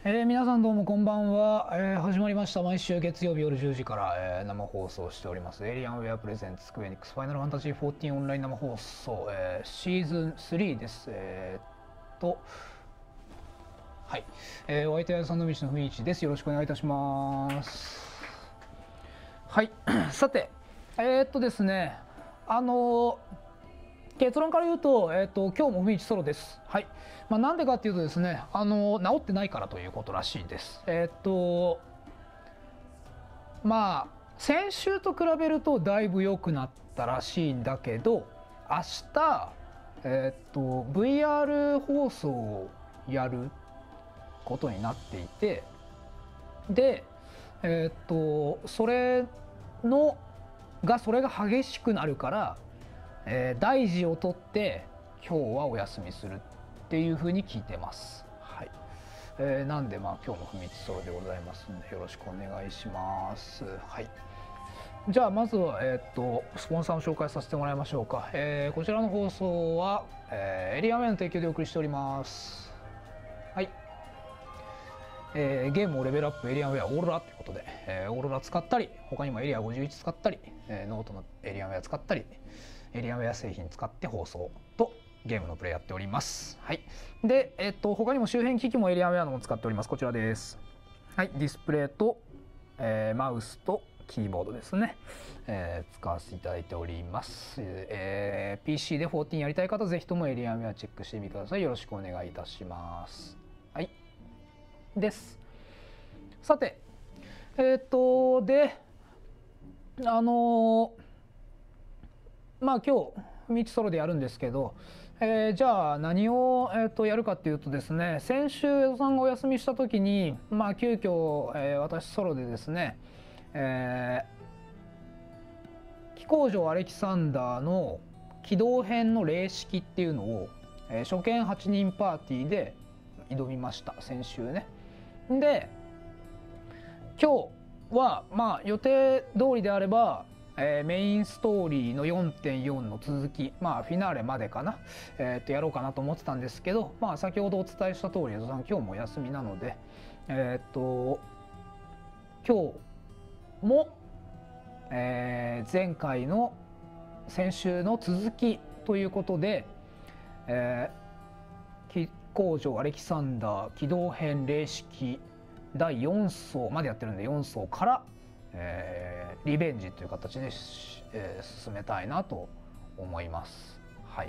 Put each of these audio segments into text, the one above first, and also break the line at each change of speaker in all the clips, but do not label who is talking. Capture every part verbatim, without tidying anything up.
えー、皆さんどうもこんばんは、えー、始まりました。毎週月曜日夜じゅうじから、えー、生放送しておりますエイリアンウェアプレゼンツスクエニックスファイナルファンタジーフォーティーンオンライン生放送、えー、シーズンスリーです。えー、っとはい、えー、お相手はサンドウィッチの雰囲気です。よろしくお願いいたします。はいさてえー、っとですねあのー結論から言うと、えー、と今日もふみいちソロです。はい。まあ、なんでかっていうとですね、あの治ってないからということらしいです。えっ、ー、とまあ先週と比べるとだいぶ良くなったらしいんだけど、明日えっ、ー、と ブイアール 放送をやることになっていて、でえっ、ー、とそれのがそれが激しくなるから。えー、大事を取って今日はお休みするっていう風に聞いてます。はい。えー、なんでまあ今日もふみつソロでございますのでよろしくお願いします。はい。じゃあまずはえっ、ー、とスポンサーを紹介させてもらいましょうか。えー、こちらの放送は、えー、エリアウェアの提供でお送りしております。はい。えー、ゲームをレベルアップエリアウェアオーロラということで、えー、オーロラ使ったり他にもエリアごじゅういち使ったり、えー、ノートのエリアウェア使ったりエリアウェア製品使って放送とゲームのプレイやっております。はい。で、えっと他にも周辺機器もエリアウェアのも使っております。こちらです。はい。ディスプレイと、えー、マウスとキーボードですね、えー、使わせていただいております。えー、ピーシー でじゅうよんやりたい方ぜひともエリアウェアチェックしてみてください。よろしくお願いいたします。はい。です。さて、えっとで、あのー。まあ今日ふみいちソロでやるんですけど、えー、じゃあ何を、えー、とやるかっていうとですね、先週江戸さんがお休みした時にまあ急遽、えー、私ソロでですね、えー、飛行場アレキサンダーの機動編の霊式っていうのを、えー、初見はちにんパーティーで挑みました。先週ね。で今日はまあ予定通りであればえー、メインストーリーの よんてんよん の続き、まあフィナーレまでかな、えー、とやろうかなと思ってたんですけど、まあ先ほどお伝えした通り江戸さん今日もお休みなので、えっ、ー、と今日も、えー、前回の先週の続きということで、えー、飛行場アレキサンダー機動編霊式だいよん層までやってるんでよん層から、えー、リベンジという形で、えー、進めたいなと思います。はい。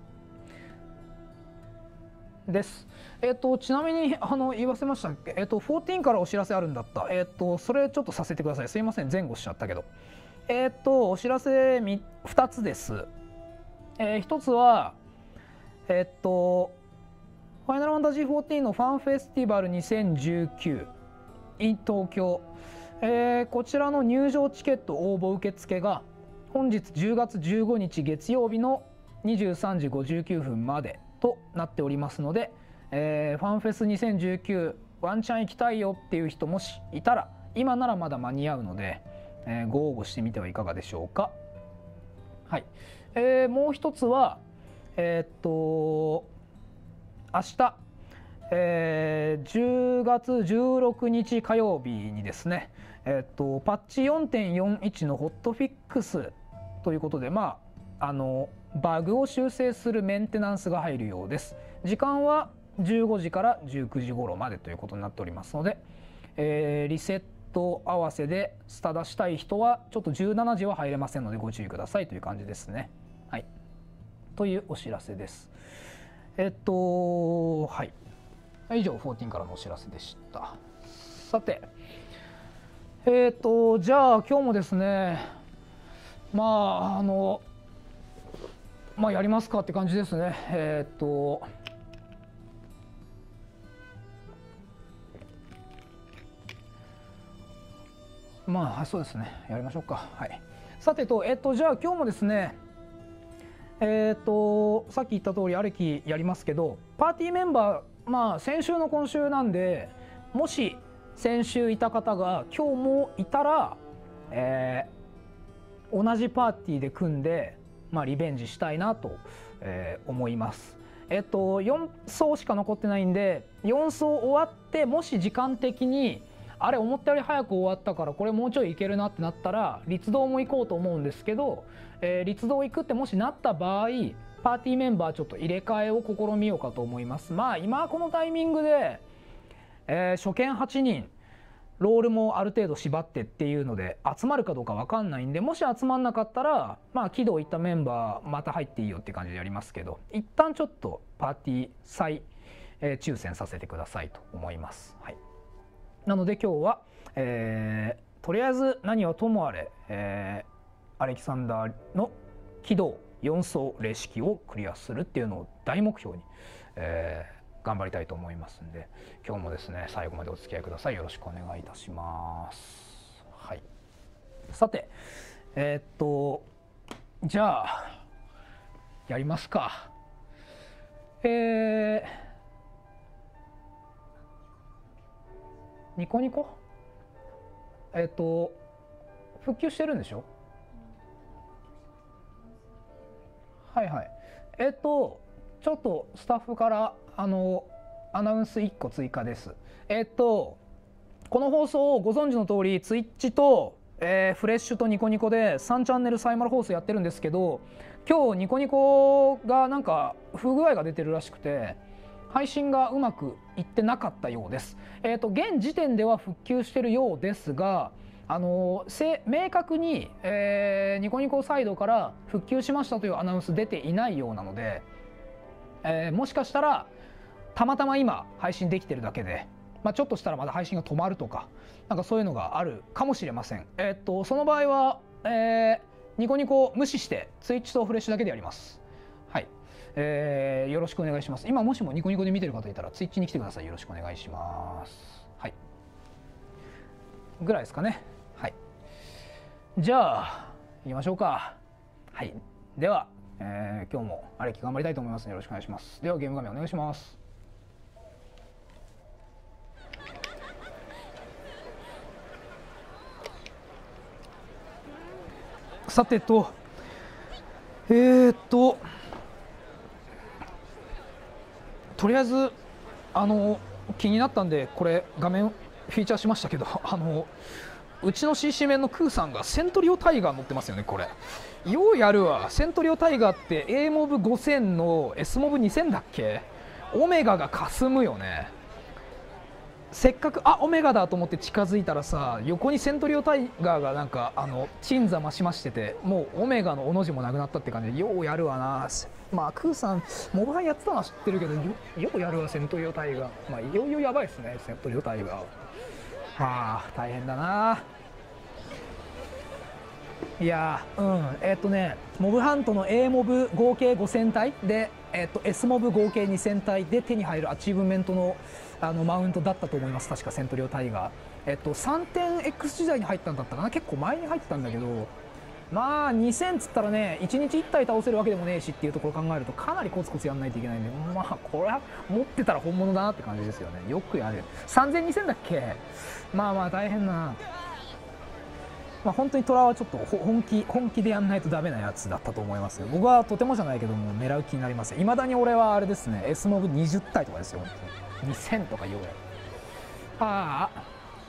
です。えっ、ー、とちなみにあの言わせましたっけ？えっ、ー、とじゅうよんからお知らせあるんだった。えっ、ー、とそれちょっとさせてください。すいません前後しちゃったけど。えっ、とお知らせふたつです。えー、ひとつはえっ、とファイナルファンタジーフォーティーンのファンフェスティバルにせんじゅうきゅう in 東京。えー、こちらの入場チケット応募受付が本日じゅうがつじゅうごにち月曜日のにじゅうさんじごじゅうきゅうふんまでとなっておりますので、えー、ファンフェスにせんじゅうきゅうワンチャン行きたいよっていう人もしいたら今ならまだ間に合うので、えー、ご応募してみてはいかがでしょうか。はい。えー、もう一つはえー、っと明日えー、じゅうがつじゅうろくにち火曜日にですね、えっとパッチ よんてんよんいち のホットフィックスということで、まああのバグを修正するメンテナンスが入るようです。時間はじゅうごじからじゅうくじ頃までということになっておりますので、えー、リセット合わせでスタダしたい人はちょっとじゅうしちじは入れませんのでご注意くださいという感じですね。はい。というお知らせです。えっとはい。以上じゅうよんからのお知らせでした。さてえーとじゃあ今日もですねまああのまあやりますかって感じですね。えっとまあそうですねやりましょうか。はい。さてとえっとじゃあ今日もですねえっとさっき言った通りアレキやりますけどパーティーメンバーまあ先週の今週なんでもし先週いた方が今日もいたら、えー、同じパーティーで組んで、まあ、リベンジしたいなと、えー、思います。 えっと、よん走しか残ってないんで、よん走終わってもし時間的にあれ思ったより早く終わったからこれもうちょいいけるなってなったら立道も行こうと思うんですけど、えー、立道行くってもしなった場合パーティーメンバーちょっと入れ替えを試みようかと思います。まあ今このタイミングで、えー、初見はちにんロールもある程度縛ってっていうので集まるかどうか分かんないんで、もし集まんなかったらまあ軌道行ったメンバーまた入っていいよって感じでやりますけど、一旦ちょっとパーティー再、えー、抽選させてくださいと思います。はい、なので今日は、えー、とりあえず何はともあれ、えー、アレキサンダーの軌道よん走霊式をクリアするっていうのを大目標に、えー頑張りたいと思いますんで、今日もですね最後までお付き合いください。よろしくお願いいたします。はい、さてえー、っとじゃあやりますか。えー、ニコニコえー、っと復旧してるんでしょ。はいはい。えー、っとちょっとスタッフからあのアナウンスいっこ追加です。えっとこの放送をご存知の通りツイッチと、えー、フレッシュとニコニコでさんチャンネルサイマル放送やってるんですけど、今日ニコニコがなんか不具合が出てるらしくて配信がうまくいってなかったようです。えっと現時点では復旧してるようですが、あの明確に、えー、ニコニコサイドから復旧しましたというアナウンス出ていないようなので、えー、もしかしたらたまたま今配信できてるだけで、まあ、ちょっとしたらまた配信が止まるとかなんかそういうのがあるかもしれません。えー、っとその場合は、えー、ニコニコを無視してツイッチとフレッシュだけでやります。はい、えー、よろしくお願いします。今もしもニコニコで見てる方いたらツイッチに来てください。よろしくお願いします。はい、ぐらいですかね。はい、じゃあ行きましょうか。はい、では、えー、今日もアレキ頑張りたいと思いますのでよろしくお願いします。ではゲーム画面お願いします。さてとえー、っととりあえずあの気になったんでこれ画面フィーチャーしましたけど、あのうちの シーシー 面のクーさんがセントリオタイガー乗ってますよね。これようやるわ。セントリオタイガーって A モブごせんの S モブにせんだっけ。オメガがかすむよね。せっかくあオメガだと思って近づいたらさ、横にセントリオタイガーがなんかあの鎮座増しましてて、もうオメガのおの字もなくなったって感じでようやるわな。まあクーさんモブハンやってたのは知ってるけど よ, ようやるわセントリオタイガー。まあいよいよやばいですねセントリオタイガーは。はあ大変だな。いやうんえっとねモブハントの A モブ合計ごせん体で、えっと S モブ合計にせん体で手に入るアチーブメントのあのマウントだったと思います。確かセントリオタイガー、えっと さんてんエックス 時代に入ったんだったかな。結構前に入ってたんだけど、まあにせんつったらねいちにちいち体倒せるわけでもねえしっていうところを考えるとかなりコツコツやんないといけないんで、まあこれは持ってたら本物だなって感じですよね。よくやる。さんぜんにせんだっけ。まあまあ大変な。まあ本当にトラはちょっと本気本気でやんないとダメなやつだったと思いますよ。僕はとてもじゃないけども狙う気になります。いまだに俺はあれですね S モブにじゅう体とかですよ。本当ににせんとかようやる。ああ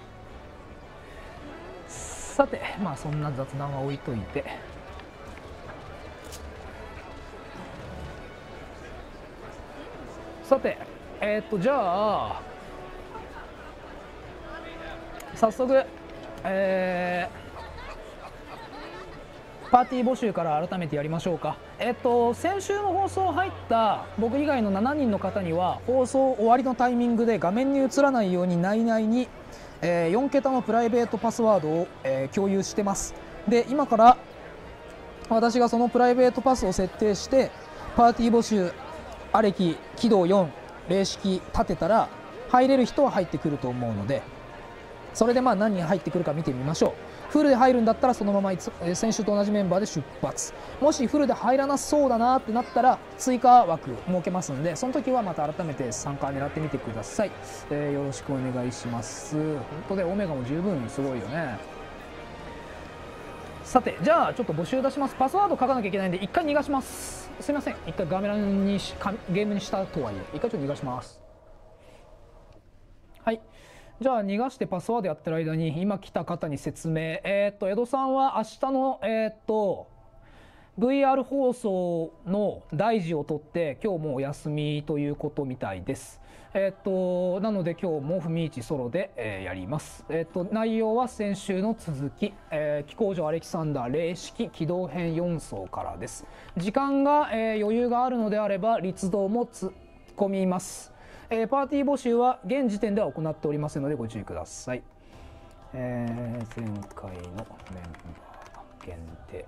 さてまあそんな雑談は置いといて、さてえー、っとじゃあ早速えーパーティー募集から改めてやりましょうか。えっと先週の放送入った僕以外のしちにんの方には放送終わりのタイミングで画面に映らないように内々に、えー、よん桁のプライベートパスワードを、えー、共有してます。で今から私がそのプライベートパスを設定してパーティー募集アレキ軌道よん霊式立てたら入れる人は入ってくると思うので、それでまあ何人入ってくるか見てみましょう。フルで入るんだったらそのままいつ先週と同じメンバーで出発。もしフルで入らなそうだなってなったら追加枠設けますんで、その時はまた改めて参加狙ってみてください。えー、よろしくお願いします。本当でオメガも十分すごいよね。 さてじゃあちょっと募集出します。パスワード書かなきゃいけないんで一回逃がします。すいません、一回画面にしゲームにしたとはいえ一回ちょっと逃がします。はい、じゃあ逃がしてパスワードやってる間に今来た方に説明。えっと江戸さんは明日のえっと ブイアール 放送の大事を取って今日もお休みということみたいです。えっとなので今日も文市ソロで、えー、やります。えっと内容は先週の続き、えー、飛行場アレキサンダー零式機動編よん層からです。時間が、えー、余裕があるのであれば立道も突っ込みます。えー、パーティー募集は現時点では行っておりませんのでご注意ください。えー、前回のメンバー限定、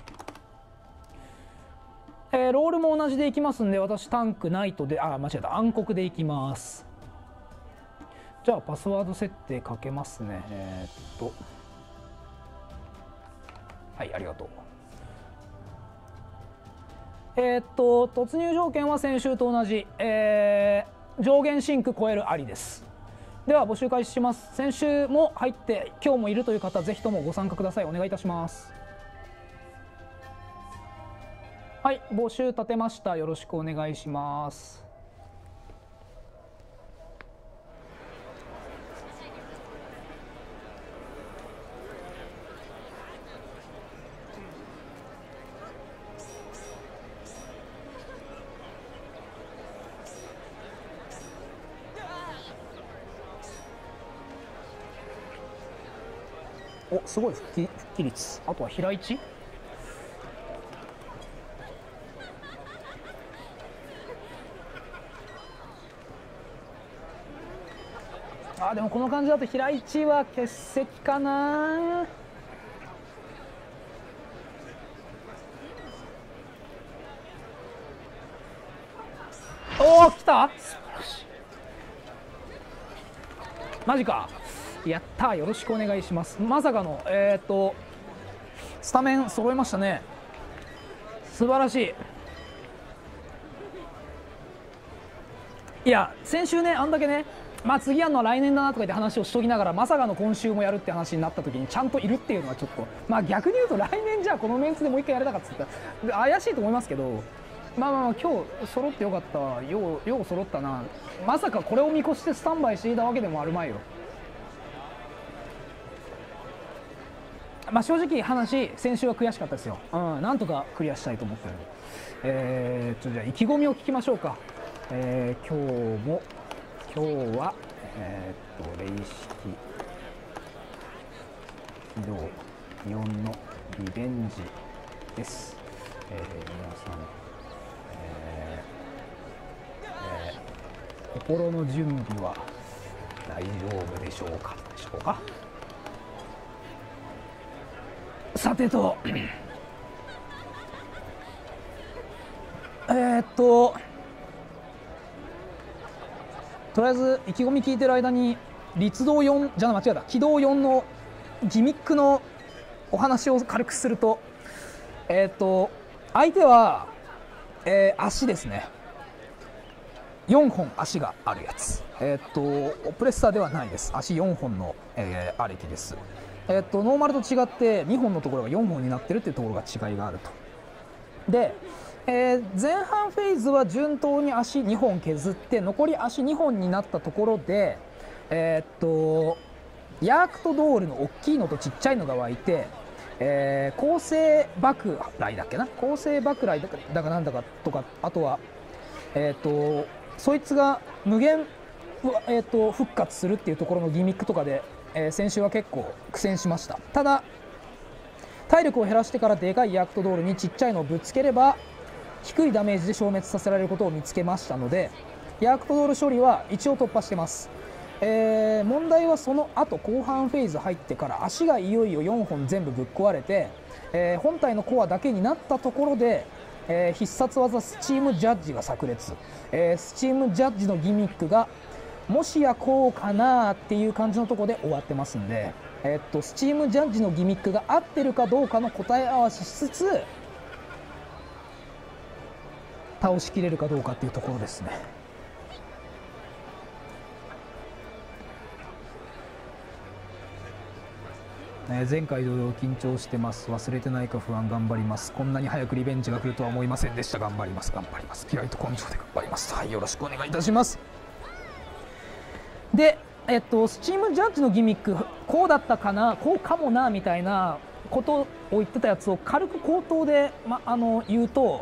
えー、ロールも同じでいきますんで、私タンクナイトで、あ間違えた、暗黒でいきます。じゃあパスワード設定かけますね。えー、っとはいありがとう。えー、っと突入条件は先週と同じ、えー、上限シンク超えるありです。では募集開始します。先週も入って今日もいるという方ぜひともご参加ください。お願いいたします。はい、募集立てました。よろしくお願いします。お、すごい復帰、復帰率。あとは平市。あ、でもこの感じだと平市は欠席かな。おお来た、素晴らしい。マジか、やったー、よろしくお願いします。まさかのえっとスタメン揃えましたね。素晴らしい。いや先週ねあんだけね、まあ次やるのは来年だなとか言って話をしときながら、まさかの今週もやるって話になった時にちゃんといるっていうのはちょっと、まあ逆に言うと来年じゃあこのメンツでもう一回やれたかっつったら怪しいと思いますけど、まあまあまあ今日揃ってよかったわ。ようよう揃ったな。まさかこれを見越してスタンバイしていたわけでもあるまいよ。まあ正直話先週は悔しかったですよ。うん、なんとかクリアしたいと思ってるんで、えー、ちょじゃあ意気込みを聞きましょうか。えー、今日も今日はえー、っと零式起動よんのリベンジです。えー、皆さん、えーえー、心の準備は大丈夫でしょうかでしょうか。さてとえーっととりあえず意気込み聞いてる間に立道よんじゃあ間違えた軌道よんのギミックのお話を軽くすると、えーっと相手は、えー、足ですね。よんほん足があるやつ。えーっとプレッサーではないです。足よんほんの、えー、アレキです。えー、っとノーマルと違ってにほんのところがよんほんになってるっていうところが違いがあると。で、えー、前半フェーズは順当に足にほん削って残り足にほんになったところで、えー、っとヤークトドールの大きいのとちっちゃいのが湧いて、えー、構成爆雷だっけな、構成爆雷だかだかなんだかとか、あとはえー、っとそいつが無限、えー、っと復活するっていうところのギミックとかで、えー、先週は結構苦戦しました。ただ体力を減らしてからでかいヤークトドールにちっちゃいのをぶつければ低いダメージで消滅させられることを見つけましたので、ヤークトドール処理は一応突破してます。えー、問題はその後後半フェーズ入ってから足がいよいよよんほん全部ぶっ壊れて、えー、本体のコアだけになったところで、えー、必殺技スチームジャッジが炸裂、えー、スチームジャッジのギミックがもしやこうかなっていう感じのところで終わってますんで、えー、っとスチームジャッジのギミックが合ってるかどうかの答え合わせしつつ倒しきれるかどうかっていうところですね。 えー前回同様緊張してます。忘れてないか不安。頑張ります。こんなに早くリベンジが来るとは思いませんでした。頑張ります頑張ります。気合と根性で頑張ります。はい、よろしくお願いいたします。でえっとスチームジャッジのギミック、こうだったかな、こうかもなみたいなことを言ってたやつを軽く口頭で、ま、あの言うと、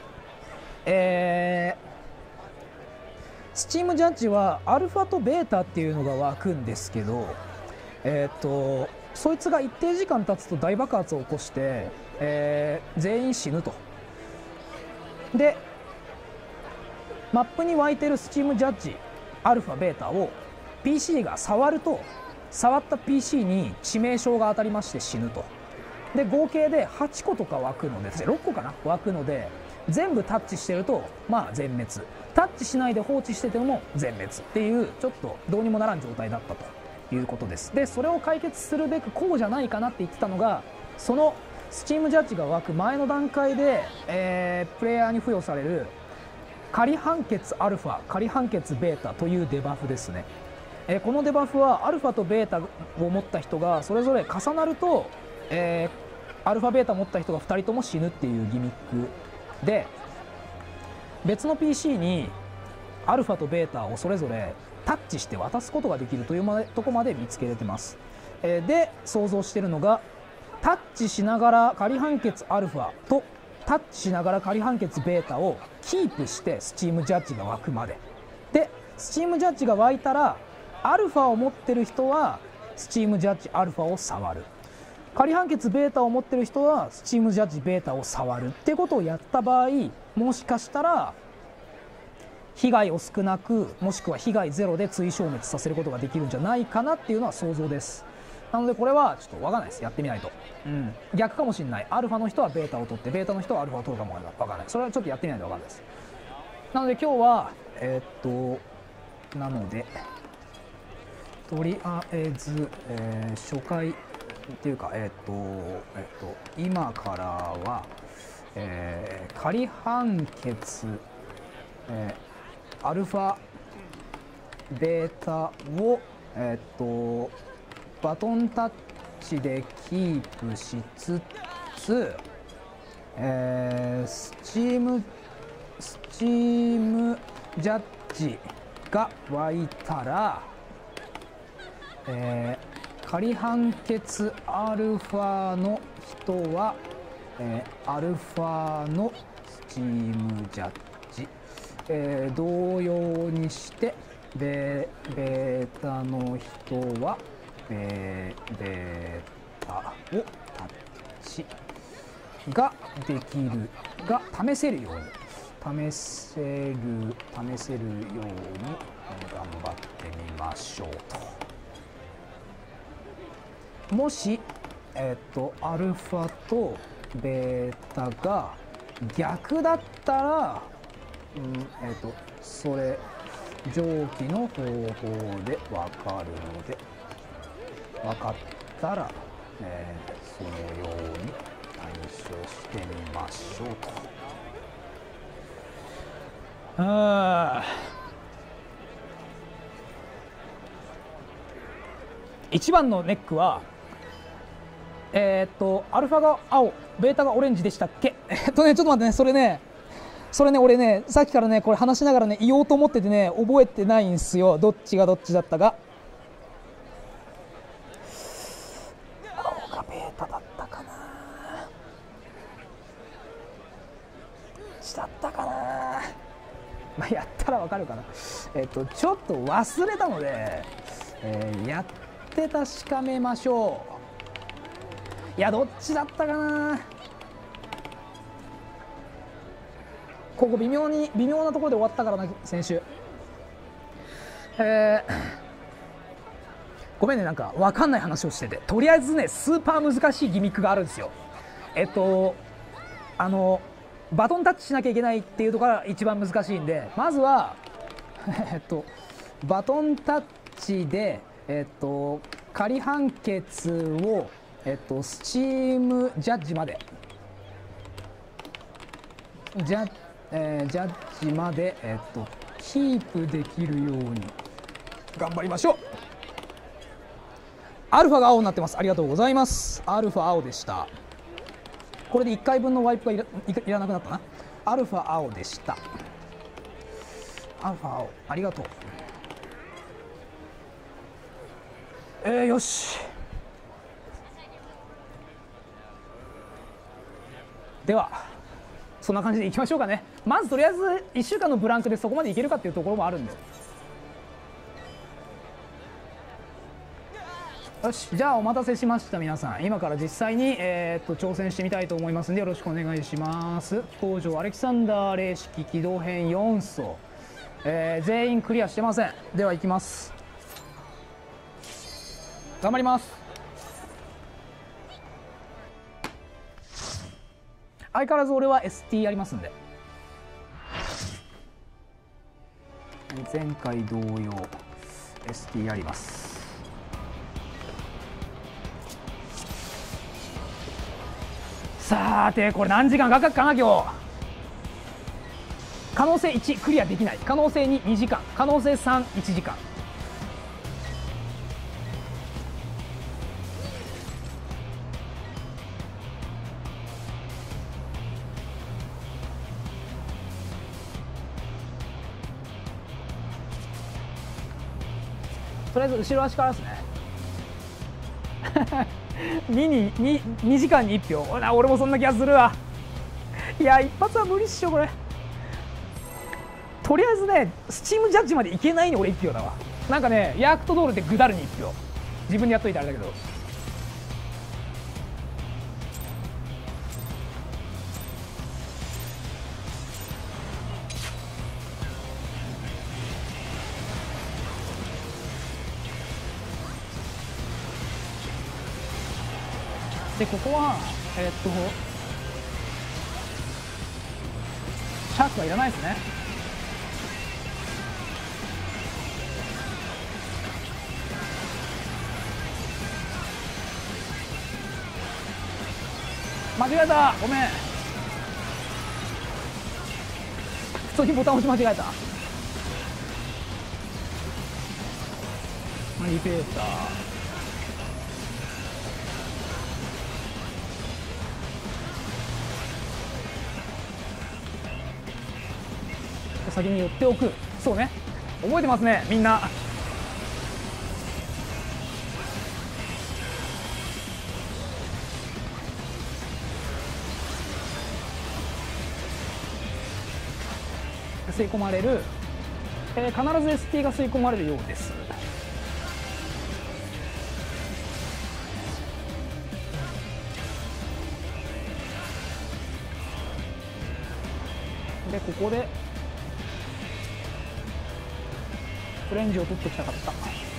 えースチームジャッジはアルファとベータっていうのが湧くんですけど、えー、とそいつが一定時間経つと大爆発を起こして、えー全員死ぬと。でマップに湧いてるスチームジャッジアルファベータを ピーシー が触ると、触った ピーシー に致命傷が当たりまして死ぬと。で合計ではちことか湧くので、ろっこかな湧くので、全部タッチしてるとまあ全滅、タッチしないで放置してても全滅っていう、ちょっとどうにもならん状態だったということです。でそれを解決するべくこうじゃないかなって言ってたのが、そのスチームジャッジが湧く前の段階で、えープレイヤーに付与される仮判決アルファ、仮判決ベータというデバフですね。えーこのデバフはアルファとベータを持った人がそれぞれ重なると、えーアルファベータを持った人がふたりとも死ぬっていうギミックで、別の ピーシー にアルファとベータをそれぞれタッチして渡すことができるというまでとこまで見つけれてます。えーで想像しているのが、タッチしながら仮判決アルファとタッチしながら仮判決ベータをキープしてスチームジャッジが湧くまでで、スチームジャッジが湧いたらアルファを持ってる人はスチームジャッジアルファを触る、仮判決ベータを持ってる人はスチームジャッジベータを触るってことをやった場合、もしかしたら被害を少なく、もしくは被害ゼロで追消滅させることができるんじゃないかなっていうのは想像です。なのでこれはちょっと分かんないです、やってみないと。うん、逆かもしれない、アルファの人はベータを取ってベータの人はアルファを取るかも分かんない、それはちょっとやってみないと分かんないです。なので今日はえー、っとなのでとりあえず、えー初回っていうか、えっ、と、えっ、と、今からは、えー仮判決、えーアルファ、ベータを、えっ、と、バトンタッチでキープしつつ、えースチーム、スチームジャッジが湧いたら、えー仮判決アルファの人は、えーアルファのスチームジャッジ、えー同様にしてベベータの人はベベータをタッチができるが試せるように試せる試せるように頑張ってみましょうと。もし、えっと、アルファとベータが逆だったら、うんえっと、それ上記の方法で分かるので、分かったら、えーそのように対処してみましょうと。あ一番のネックは、えー、っとアルファが青ベータがオレンジでしたっけ。えっとねちょっと待ってね、それねそれね俺ねさっきからねこれ話しながらね言おうと思っててね覚えてないんですよ、どっちがどっちだったか。青がベータだったかな、だったかな、まあ、やったらわかるかな。えっとちょっと忘れたので、えー、やって確かめましょう。いやどっちだったかな、ここ微妙に微妙なところで終わったからな先週。えー、ごめんね、なんか分かんない話をしてて、とりあえずねスーパー難しいギミックがあるんですよ。えっとあのバトンタッチしなきゃいけないっていうところが一番難しいんで、まずはえっとバトンタッチでえっと仮判決をえっとスチームジャッジまでジャ,、えー、ジャッジまでえっとキープできるように頑張りましょう。 アルファが青になってます。ありがとうございます。アルファ青でした。これでいっかいぶんのワイプがいら、いらなくなったな。アルファ青でした。アルファ青ありがとう。えー、よし。ではそんな感じでいきましょうかね。まずとりあえずいっしゅうかんのブランクでそこまでいけるかっていうところもあるんで、よし、じゃあお待たせしました皆さん。今から実際に、えー、っと挑戦してみたいと思いますんでよろしくお願いします。飛行場アレキサンダー零式機動編よん層、えー、全員クリアしてません。では行きます。頑張ります。相変わらず俺は エスティー やりますんで、前回同様 エスティー やります。さてこれ何時間かかるかな今日。可能性いちクリアできない、可能性に にじかん、可能性さん いちじかん。とりあえず後ろ足からですねにに に, にじかんにいっぴょう。俺もそんな気がするわ。いや一発は無理っしょこれ。とりあえずねスチームジャッジまでいけないの俺いっぴょうだわ。なんかねヤークトドールでグダルにいっぴょう、自分でやっといてあれだけど。でここはえー、っとシャークはいらないですね。間違えた、ごめん。普通にボタン押し間違えた。リペーター先に寄っておく。そうね、覚えてますねみんな。吸い込まれる、えー、必ず エスティー が吸い込まれるようです。でここでフレンジを取ってきたかった。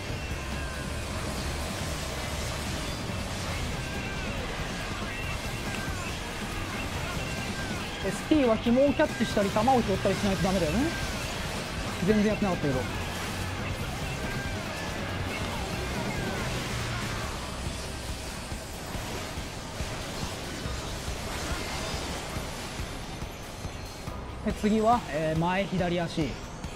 エスティー は紐をキャッチしたり弾を拾ったりしないとダメだよね。全然やってなかったけど。で次は、えー、前左足。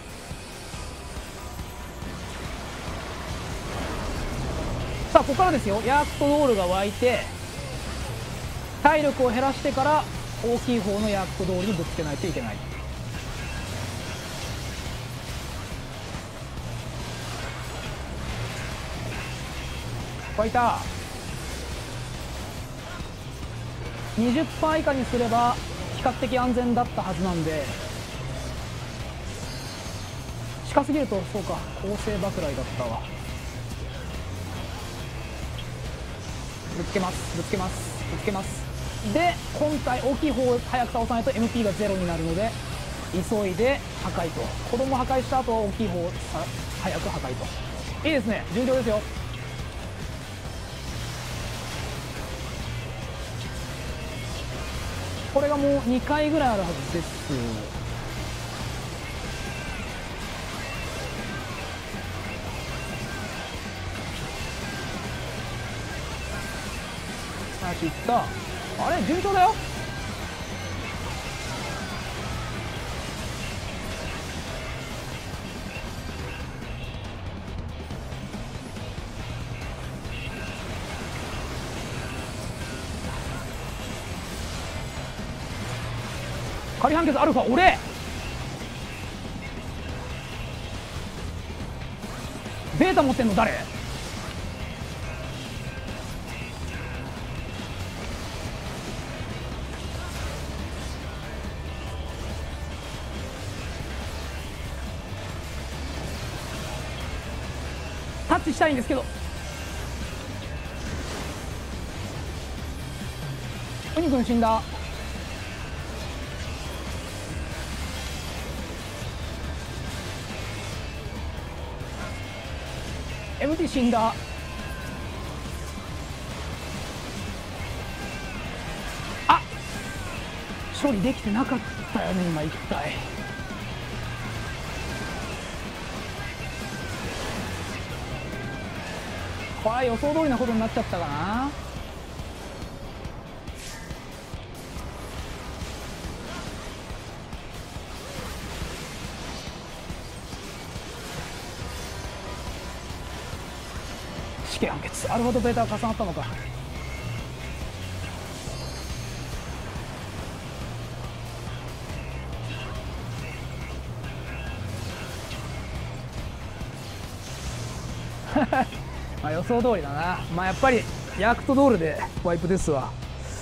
さあここからですよ。ヤークトドールが湧いて体力を減らしてから大きい方のヤークトドールにぶつけないといけない。ファイター にじゅっパーセント 以下にすれば比較的安全だったはずなんで、近すぎるとそうか構成爆雷だったわ。ぶつけますぶつけますぶつけます。で本体大きい方を早く倒さないと エムピー がゼロになるので急いで破壊と。子供破壊した後は大きい方を早く破壊と。いいですね、順調ですよ。これがもうにかいぐらいあるはずです。いった。あれ順調だよ。 仮判決アルファ俺ベータ持ってんの誰？タッチしたいんですけど、ウニ君死んだ。エムティー 死んだ。あ、処理できてなかったよね今一体。これは予想通りなことになっちゃったかな。死刑判決。アルファとベータが重なったのか。まあ予想通りだな。まあやっぱりヤクトドールでワイプですわ。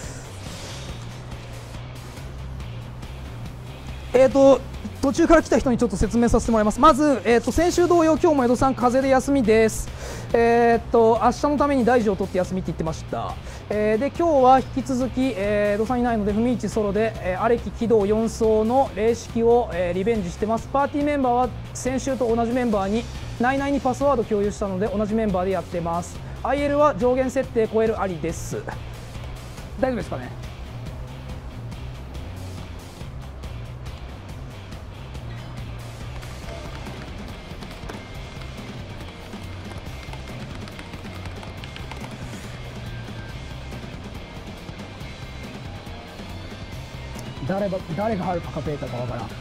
えーと途中から来た人にちょっと説明させてもらいます。まず、えー、と先週同様今日も江戸さん風邪で休みです。えー、と明日のために大事を取って休みって言ってました。えー、で今日は引き続き、えー、江戸さんいないので文一ソロで、えー、アレキ起動よん層の霊式を、えー、リベンジしてます。パーティーメンバーは先週と同じメンバーに内々にパスワード共有したので同じメンバーでやってます。 アイエル は上限設定超えるありです。大丈夫ですかね。誰が誰がアルファかベータかわからん。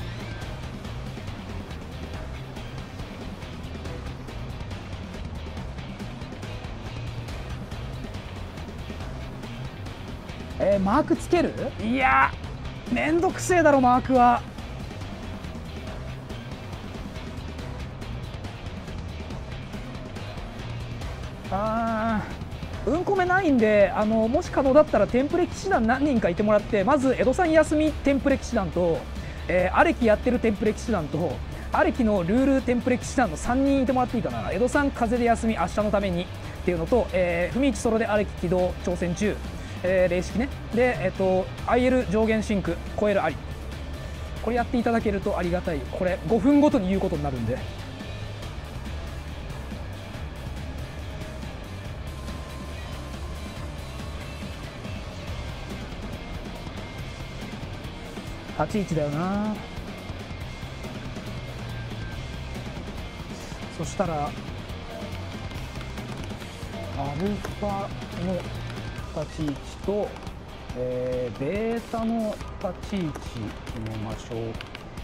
えー、マークつける？いやめんどくせえだろマークは。あーうんこめないんで、あのもし可能だったらテンプレ騎士団何人かいてもらって、まず江戸さん休みテンプレ騎士団と、えー、アレキやってるテンプレ騎士団とアレキのルールテンプレ騎士団のさんにんいてもらっていいかな。江戸さん風邪で休み明日のためにっていうのと、えー、文一ソロでアレキ起動挑戦中、えー、霊式ね。で、えっと アイエル 上限シンク超えるあり、これやっていただけるとありがたい。これごふんごとに言うことになるんで。はちいちだよな。そしたらアルファの立ち位置と、えー、ベータの立ち位置決めましょう。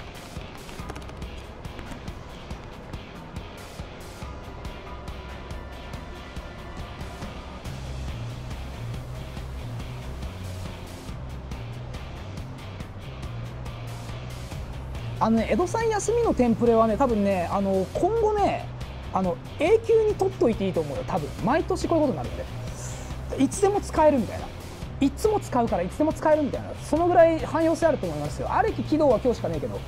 あのね、江戸さん休みのテンプレはね、多分ね、あの今後ね、あの永久に取っといていいと思うよ。多分毎年こういうことになるんで、いつでも使えるみたいな、いつも使うからいつでも使えるみたいな、そのぐらい汎用性あると思いますよ。アレキ起動は今日しかねえけど。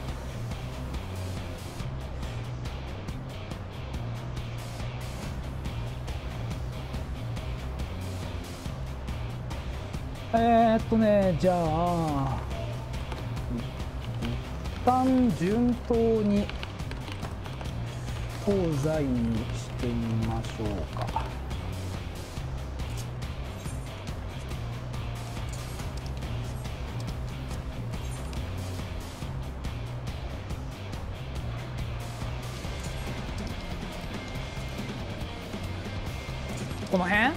えー、っとね、じゃあ一旦順当に東西にしてみましょうか。この辺？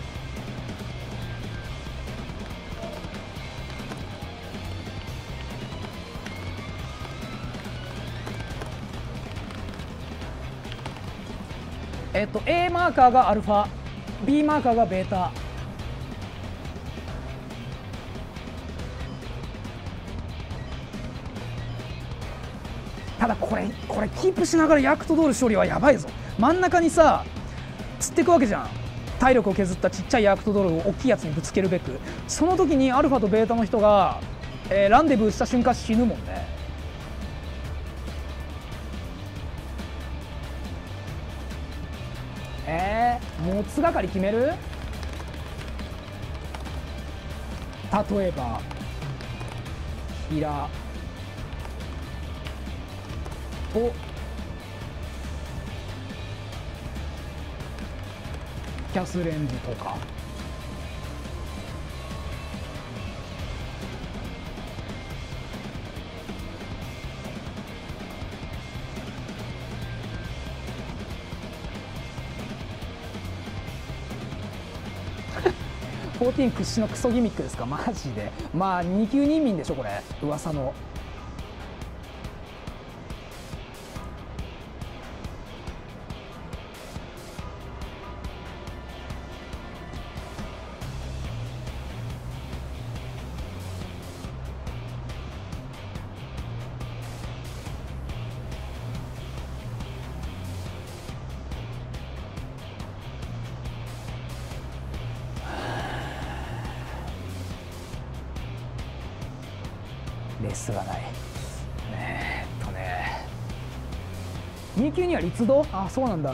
えっと A マーカーがアルファ、 B マーカーがベータ。
これこれキープしながらヤクトドール処理はやばいぞ。真ん中にさ釣っていくわけじゃん。体力を削ったちっちゃいヤクトドールを大きいやつにぶつけるべく、その時にアルファとベータの人が、えー、ランデブーした瞬間死ぬもんね。えー、もつがかり決める。例えばヒラとキャスレンジとか。フォーティーン屈指のクソギミックですか、マジで。まあに級人民でしょこれ、噂の。レースがない。えーっとねに級には立道、あ、そうなんだ。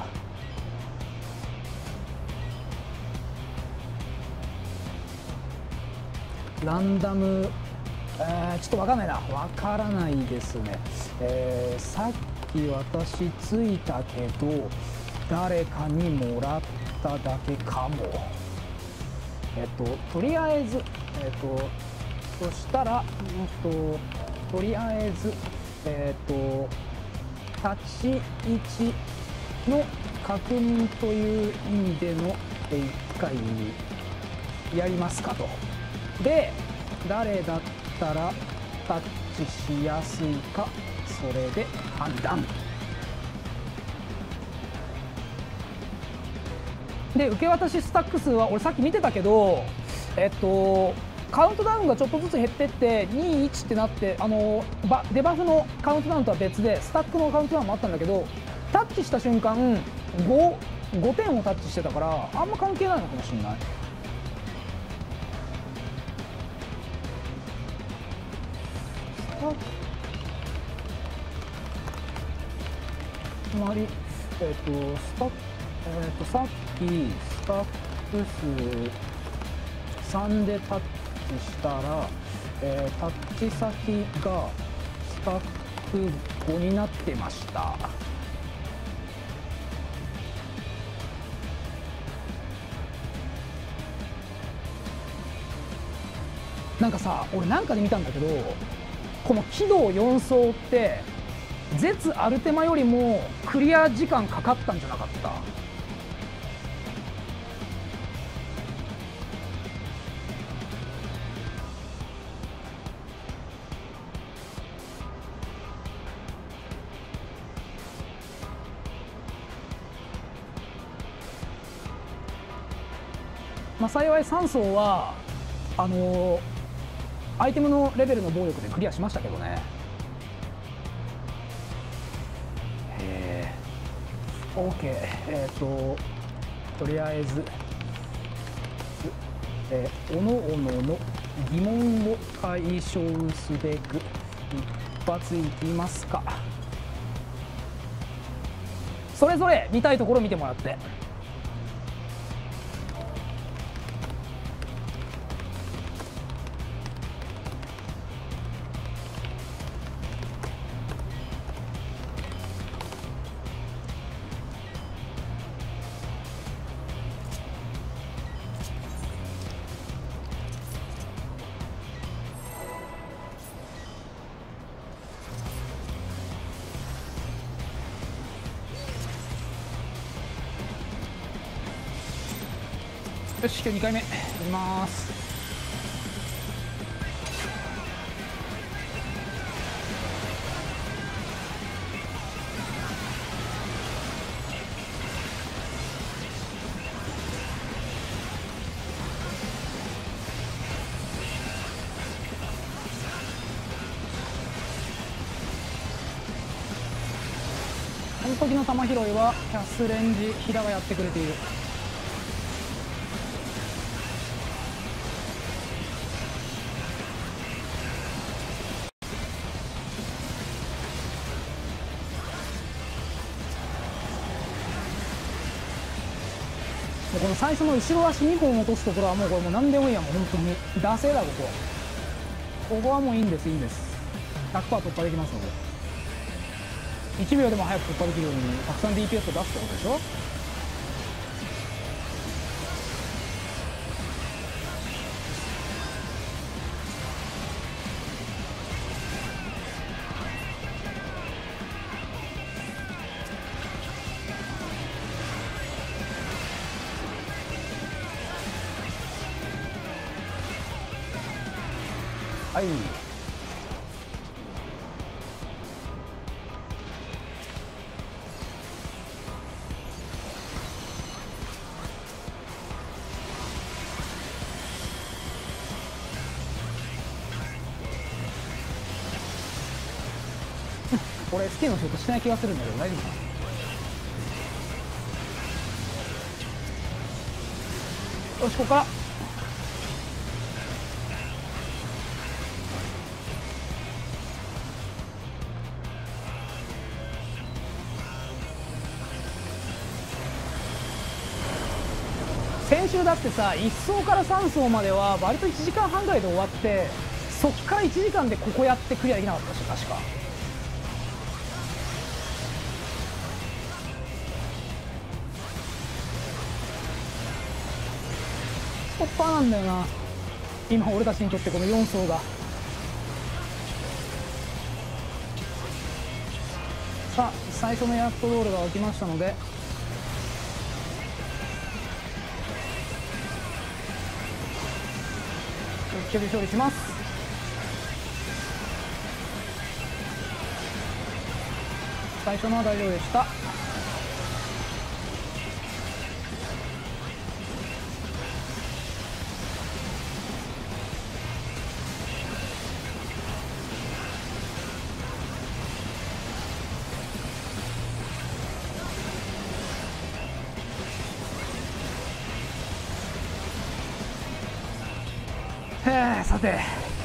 ランダム、えー、ちょっと分かんないな、分からないですね。えー、さっき私ついたけど誰かにもらっただけかも。えっととりあえずえっとそしたら、うんと、とりあえず、えっと、立ち位置の確認という意味でのいっかいやりますかと。で、誰だったらタッチしやすいか、それで判断。で、受け渡しスタック数は、俺さっき見てたけど、えっと、カウントダウンがちょっとずつ減ってってに、いちってなって、あのバデバフのカウントダウンとは別でスタックのカウントダウンもあったんだけど、タッチした瞬間 ご, ごてんをタッチしてたからあんま関係ないのかもしれない。つまり、えっとスタえっとさっきスタック数さんでタッチしたら、えー、タッチ先がスタックごになってました。なんかさ、俺なんかで見たんだけど、この軌道よん層って絶アルテマよりもクリア時間かかったんじゃなかった？まあ、幸いさん層はあのー、アイテムのレベルの暴力でクリアしましたけどね。へえ OK、 えっ、ー、ととりあえず、えー、おのおのの疑問を解消すべく一発いきますか。それぞれ見たいところ見てもらって。よし、今日にかいめやります。 その時の弾拾いはキャスレンジ平がやってくれている。この最初の後ろ足にほん落とすところはもうこれもう何でもいいや、もう本当に惰性だ。ここここはもういいんです、いいんです。 ひゃくパーセント 突破できますので、いちびょうでも早く突破できるようにたくさん ディーピーエス を出すってことでしょ。はい、俺スキーの仕事しない気がするんだけど大丈夫かな。よし、ここから先週だってさ、いっ層からさん層までは割といちじかんはんぐらいで終わって、そっからいちじかんでここやってクリアできなかったでしょ確か。ストッパーなんだよな今俺たちにとってこのよん層が。さあ最初のヤクトドールが湧きましたので、一挙処理します。最初のは大丈夫でした。へえ、さて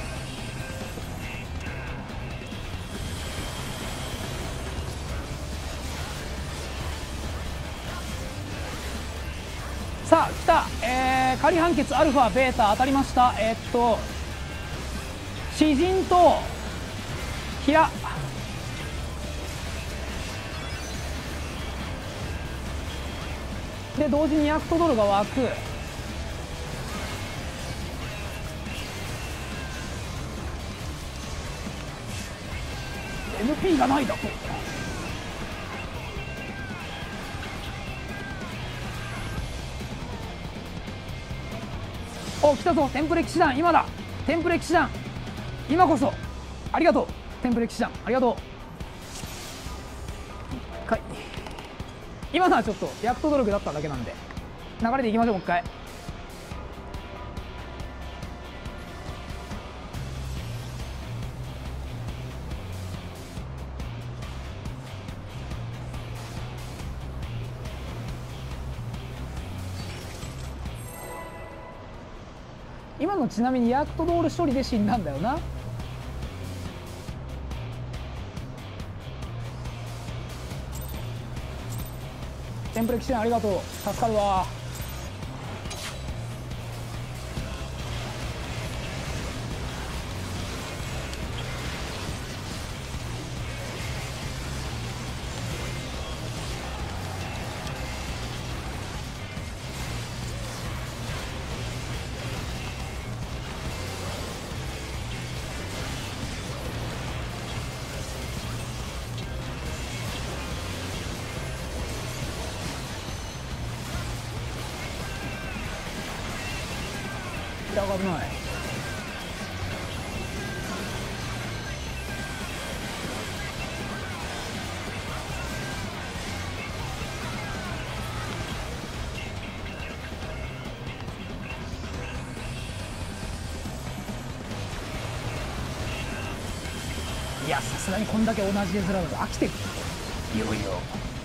さあ来た、えー、仮判決アルファベータ当たりました。えー、っと詩人と平で同時にヤクトドルが湧く。エムピー がないだと。お、来たぞテンプレ騎士団。今だテンプレ騎士団、今こそ。ありがとうテンプレ騎士団、ありがとう。一回今のはちょっとヤクトドルグだっただけなんで流れでいきましょう。もう一回今のちなみにヤクトドール処理で死んだんだよな。テンプレ騎士団ありがとう、助かるわ。危ない。いやさすがにこんだけ同じ絵面だと飽きてくる。いよいよ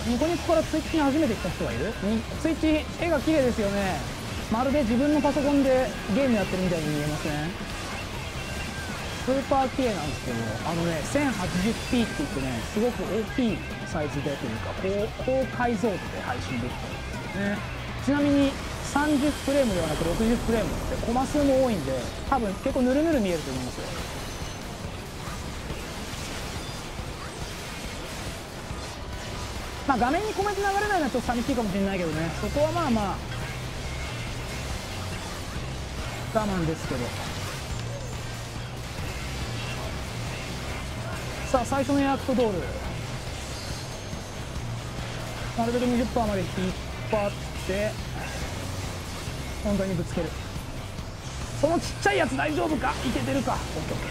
ニコニコからツイッチに初めて来た人がいる。ツイッチ絵が綺麗ですよね。まるで自分のパソコンでゲームやってるみたいに見えません？スーパー綺麗なんですけど、あのね せんはちじゅうピー って言ってね、すごく大きいサイズでというか高高解像度で配信できてるんですよね。ちなみにさんじゅうフレームではなくろくじゅうフレームってコマ数も多いんで、多分結構ヌルヌル見えると思いますよ。まあ画面にコメント流れないのはちょっと寂しいかもしれないけどね、そこはまあまあ我慢ですけど。さあ最初のヤクトドール、なるべく にじゅっパーセント まで引っ張って本当にぶつける。そのちっちゃいやつ大丈夫か、いけてるか。オッケー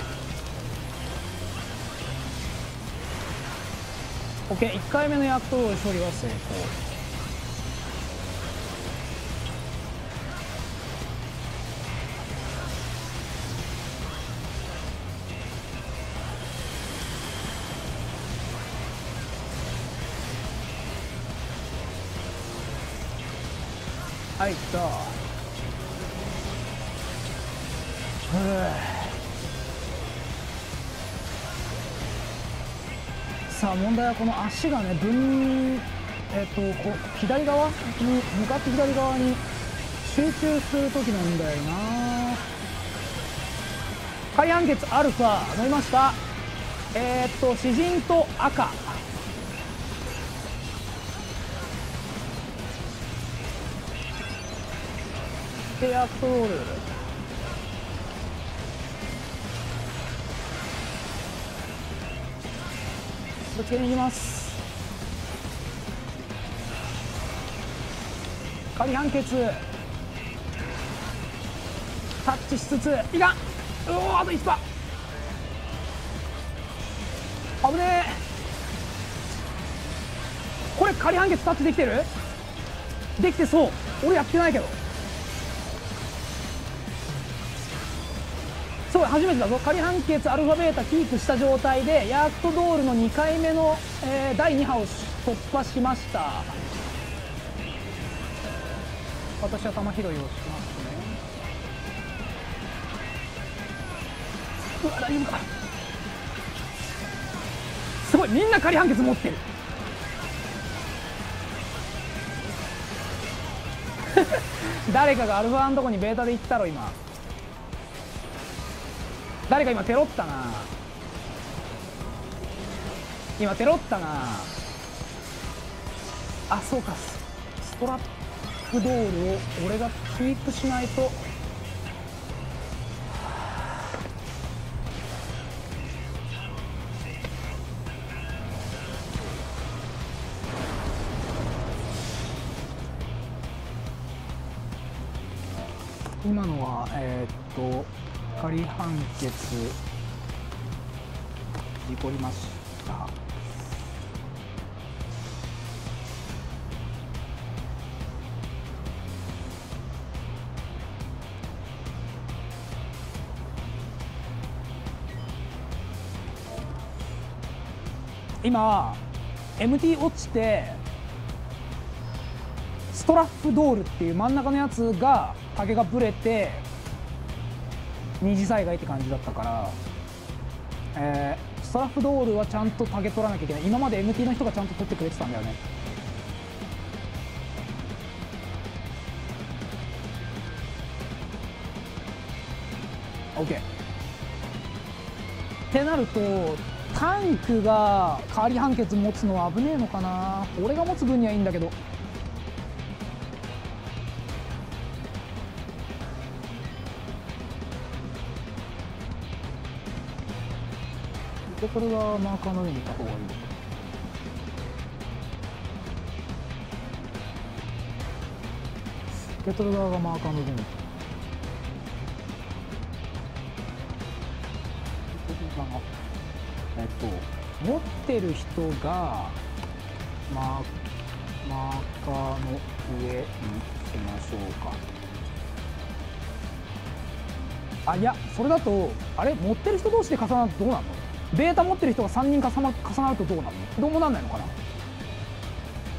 オッケーオッケー。いっかいめのヤクトドール処理は成功。はい、来た。さあ問題はこの足がね、分えっとこう左側に向かって左側に集中する時なんだよな。開判決アルファ飲みました。えー、っと詩人と赤。でアクトロール。ぶつけに行きます。仮判決タッチしつついかん。うお、あといちパー。危ねえ。これ仮判決タッチできてる？できてそう。俺やってないけど。そう、初めてだぞ。仮判決アルファベータキープした状態でヤクトドールのにかいめの、えー、だいに波を突破しました。私は球拾いをしますね。うわ、大丈夫か。すごい、みんな仮判決持ってる。誰かがアルファのとこにベータで行ったろ今。誰か今テロったな。今テロったな。あ、そうか、ストラップドールを俺がキープしないと。今のはえー、っと仮判決事故りました。今 エムティー 落ちてストラップドールっていう真ん中のやつが竹がブレて二次災害って感じだったから、えー、ストラップドールはちゃんと竹取らなきゃいけない。今まで エムティー の人がちゃんと取ってくれてたんだよね。OK ってなるとタンクが仮判決持つのは危ねえのかな。俺が持つ分にはいいんだけど。でこれはマーカーの上にいた方がいい。受け取る側がマーカーの上にいた。えっと持ってる人がマー、マーカーの上にしましょうか。あ、いやそれだとあれ持ってる人同士で重なるとどうなるの？ベータ持ってる人がさんにん重な、重なるとどうなるの？どうもなんないのかな。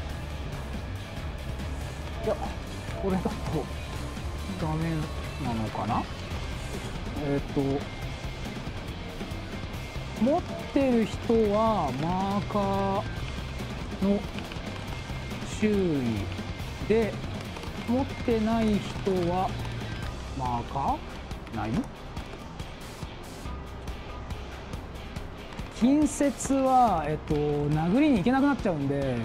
これだとダメなのかな。えっと持ってる人はマーカーの周囲で、持ってない人はマーカーない？近接は、えっと、殴りに行けなくなっちゃうんで、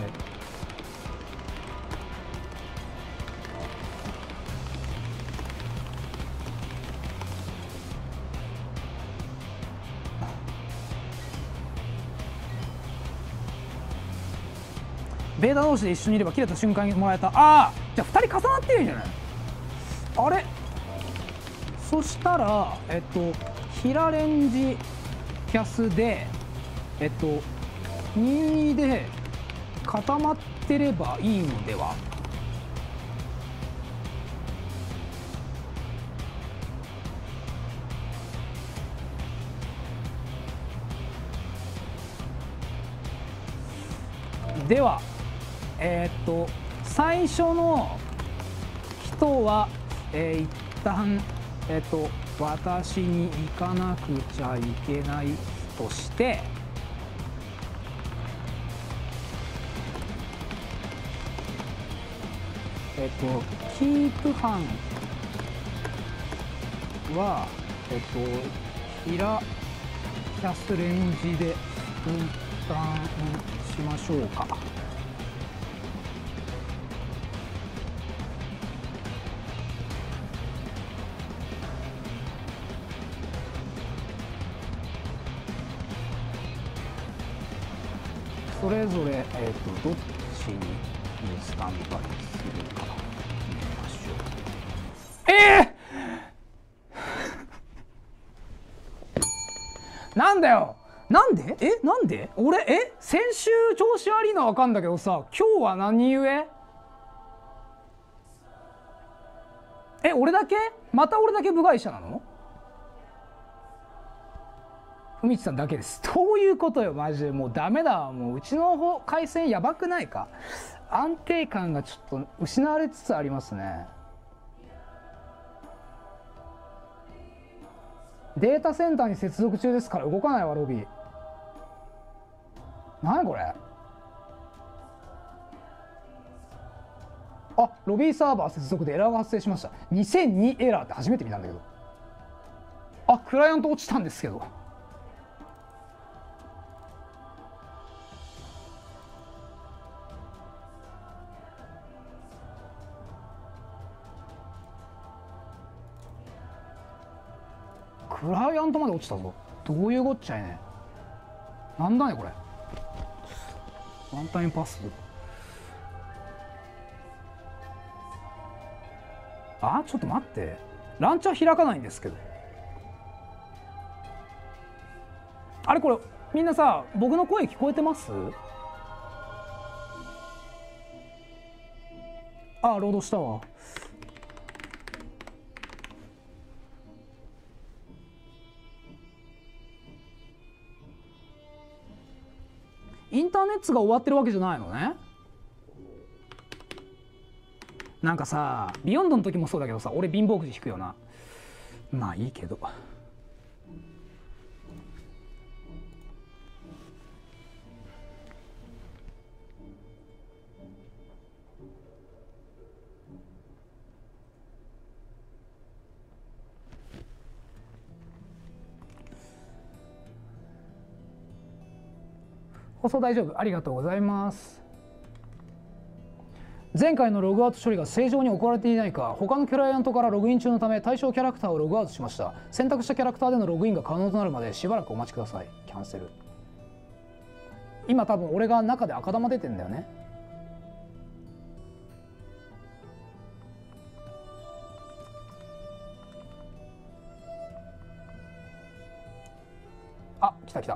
ベータ同士で一緒にいれば切れた瞬間にもらえた。ああ、じゃあふたり重なってるんじゃない？あれ、そしたらえっとヒラレンジキャスでえっとにで固まってればいいのでは。ではえー、っと最初の人は、えー、一旦、えー、っと私に行かなくちゃいけないとして、えー、っとキープ班はえー、っとヒラキャスレンジで分担しましょうか。それぞれ、えー、とどっちにスタンバイするか決めましょう。えー、なんだよ、なんでえなんで俺え先週調子悪いのは分かんだけどさ、今日は何故？え俺だけまた俺だけ部外者なの？ふみちさんだけです。どういうことよマジで。もうダメだわ。もううちの方回線やばくないか。安定感がちょっと失われつつありますね。データセンターに接続中ですから動かないわロビー。何これ。あ、ロビーサーバー接続でエラーが発生しました。にせんにエラーって初めて見たんだけど。あ、クライアント落ちたんですけど。クライアントまで落ちたぞ。どういうこっちゃいね。なんだねこれ。ワンタイムパス。あ、ちょっと待って。ランチャー開かないんですけど。あれこれみんなさ、僕の声聞こえてます？あ、ロードしたわ。インターネットが終わってるわけじゃないのね。なんかさ、ビヨンドの時もそうだけどさ、俺貧乏くじ引くよな。まあいいけど。放送大丈夫、ありがとうございます。前回のログアウト処理が正常に行われていないか、他のクライアントからログイン中のため対象キャラクターをログアウトしました。選択したキャラクターでのログインが可能となるまでしばらくお待ちください。キャンセル。今多分俺が中で赤玉出てんだよね。あ、来た来た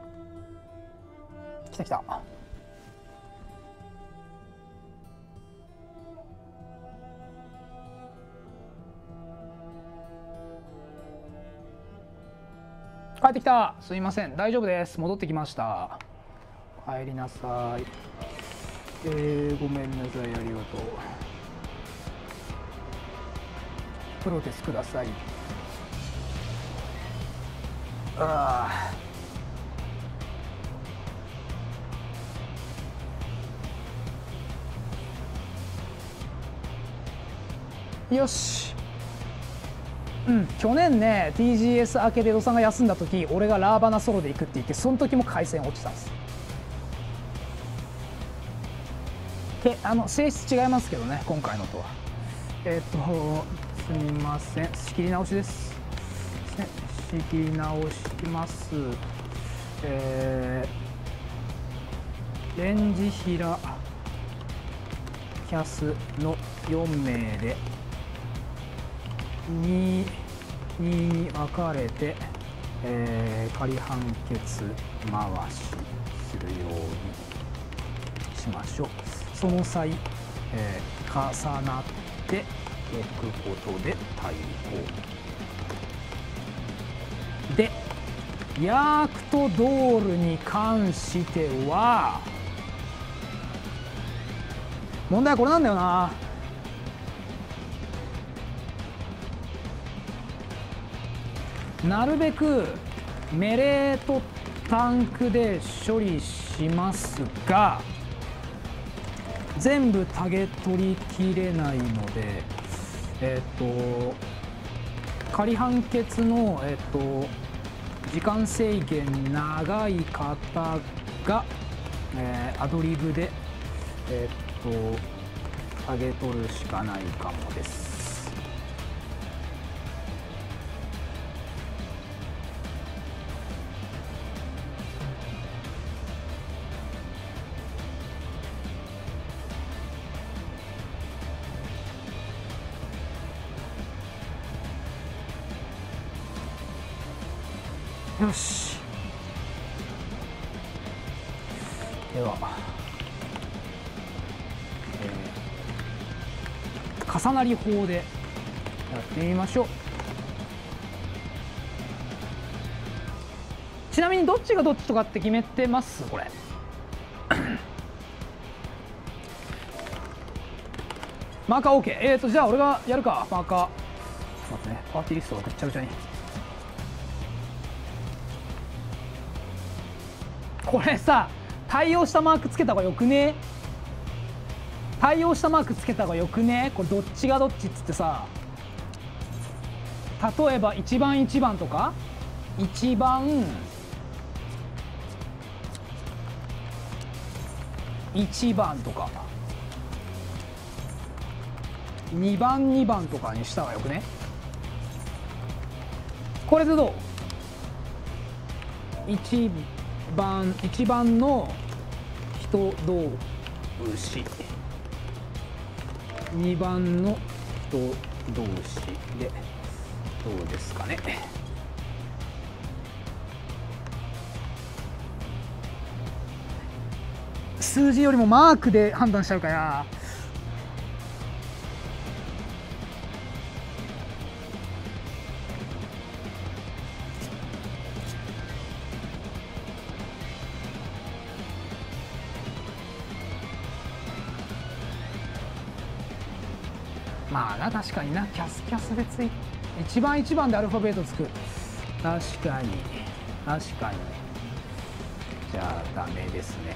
来た来た。帰ってきた。すいません、大丈夫です。戻ってきました。帰りなさい。えー、ごめんなさい、ありがとう。
プロテスください。ああ、よし。うん、去年ね ティージーエス 明けでドさんが休んだ時、俺がラーバナソロで行くって言って、その時も回線落ちたんです。で、あの性質違いますけどね、今回のとは。えっ、ー、とすみません、仕切り直しです。仕切り直します。えー、レンジヒラキャスのよんめいでにに分かれて、えー、仮判決回しするようにしましょう。その際、えー、重なっておくことで対応で、ヤークとドールに関しては問題はこれなんだよな。なるべくメレーとタンクで処理しますが、全部タゲ取りきれないので、えっと仮判決の、えっと時間制限長い方が、えー、アドリブで、えっとタゲ取るしかないかもです。よし。では、えー、重なり法でやってみましょう。ちなみにどっちがどっちとかって決めてますこれ？マーカー OK。えーとじゃあ俺がやるか。マーカー待ってね、パーティーリストがぐっちゃぐちゃに。これさ、対応したマークつけた方がよくね？対応したマークつけた方がよくね？これどっちがどっちっつってさ、例えばいちばんいちばんとかいちばんいちばんとかにばんにばんとかにした方がよくね？これでどう？いちばんいちばんの人同士、にばんの人同士でどうですかね？数字よりもマークで判断しちゃうから。まあな、確かにな、キャスキャスでつい一番一番でアルファベットつく。確かに確かに。じゃあダメですね。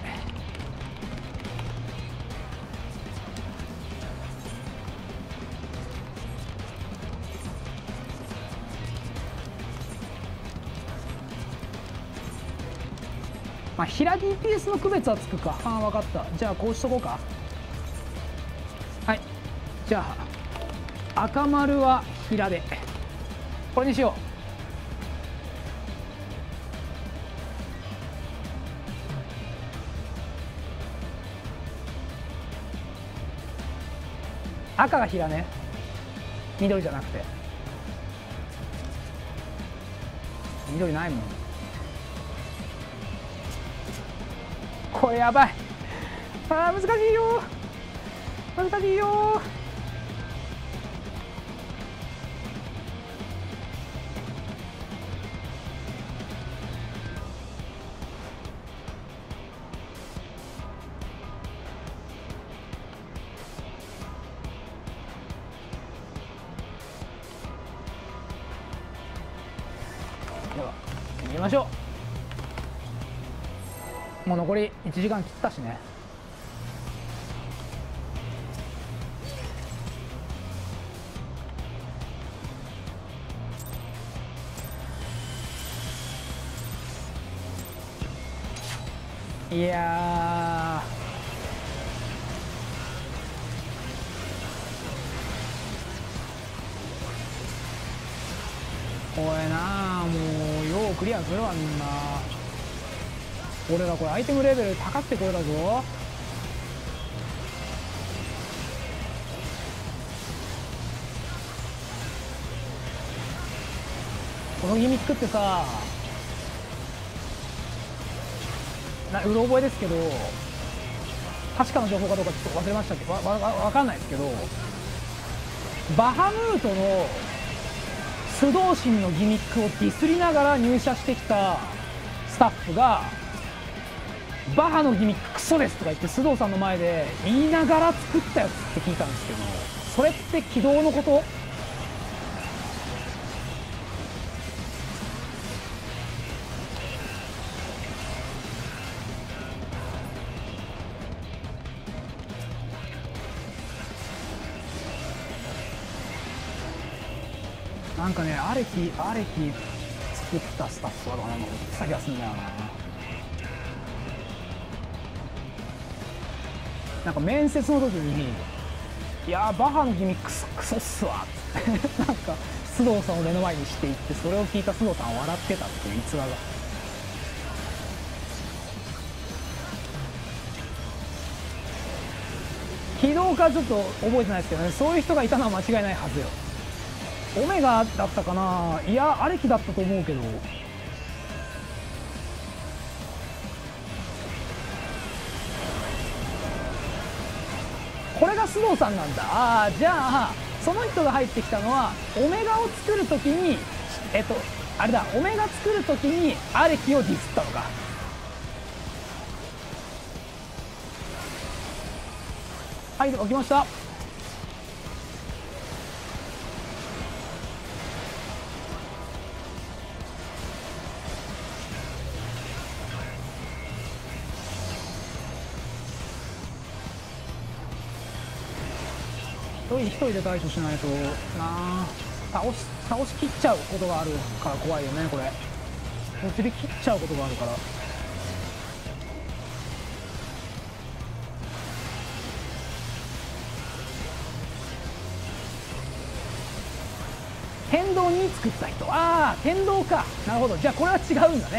まあ平 ディーピーエス の区別はつくか。ああ分かった。じゃあこうしとこうか。はい、じゃあ赤丸は平でこれにしよう。赤が平ね、緑じゃなくて。緑ないもん。これやばい。あー難しいよ、難しいよ。
では見ましょう。もう残りいちじかん切ったしね。いやー怖えなー。もうようクリアするわみんな。俺らこれアイテムレベル高くてこれだぞ。このギミックってさ、なうろ覚えですけど、確かな情報かどうかちょっと忘れましたけど、わわわかんないですけど、バハムートの素同心のギミックをディスりながら入社してきたスタッフがバハのギミッククソですとか言って須藤さんの前で言いながら作ったやつって聞いたんですけど、それって起動のこと？なんかね、アレキアレキ作ったスタッフはなんかさ気がすんだよな。なんか面接の時に「いやーバハのギミックスクソっすわ」ってなんか須藤さんを目の前にしていって、それを聞いた須藤さんは笑ってたっていう逸話が。起動かちょっと覚えてないですけどね、そういう人がいたのは間違いないはずよ。オメガだったかな、いやアレキだったと思うけど。これが須藤さんなんだ。ああ、じゃあその人が入ってきたのはオメガを作るときに、えっとあれだ、オメガ作るときにアレキをディスったのか。はい、起きました。一人一人で対処しないとなあ。倒し倒しきっちゃうことがあるから怖いよねこれ。途中で切っちゃうことがあるから。天道に作った人、ああ天道か、なるほど。じゃあこれは違うんだね。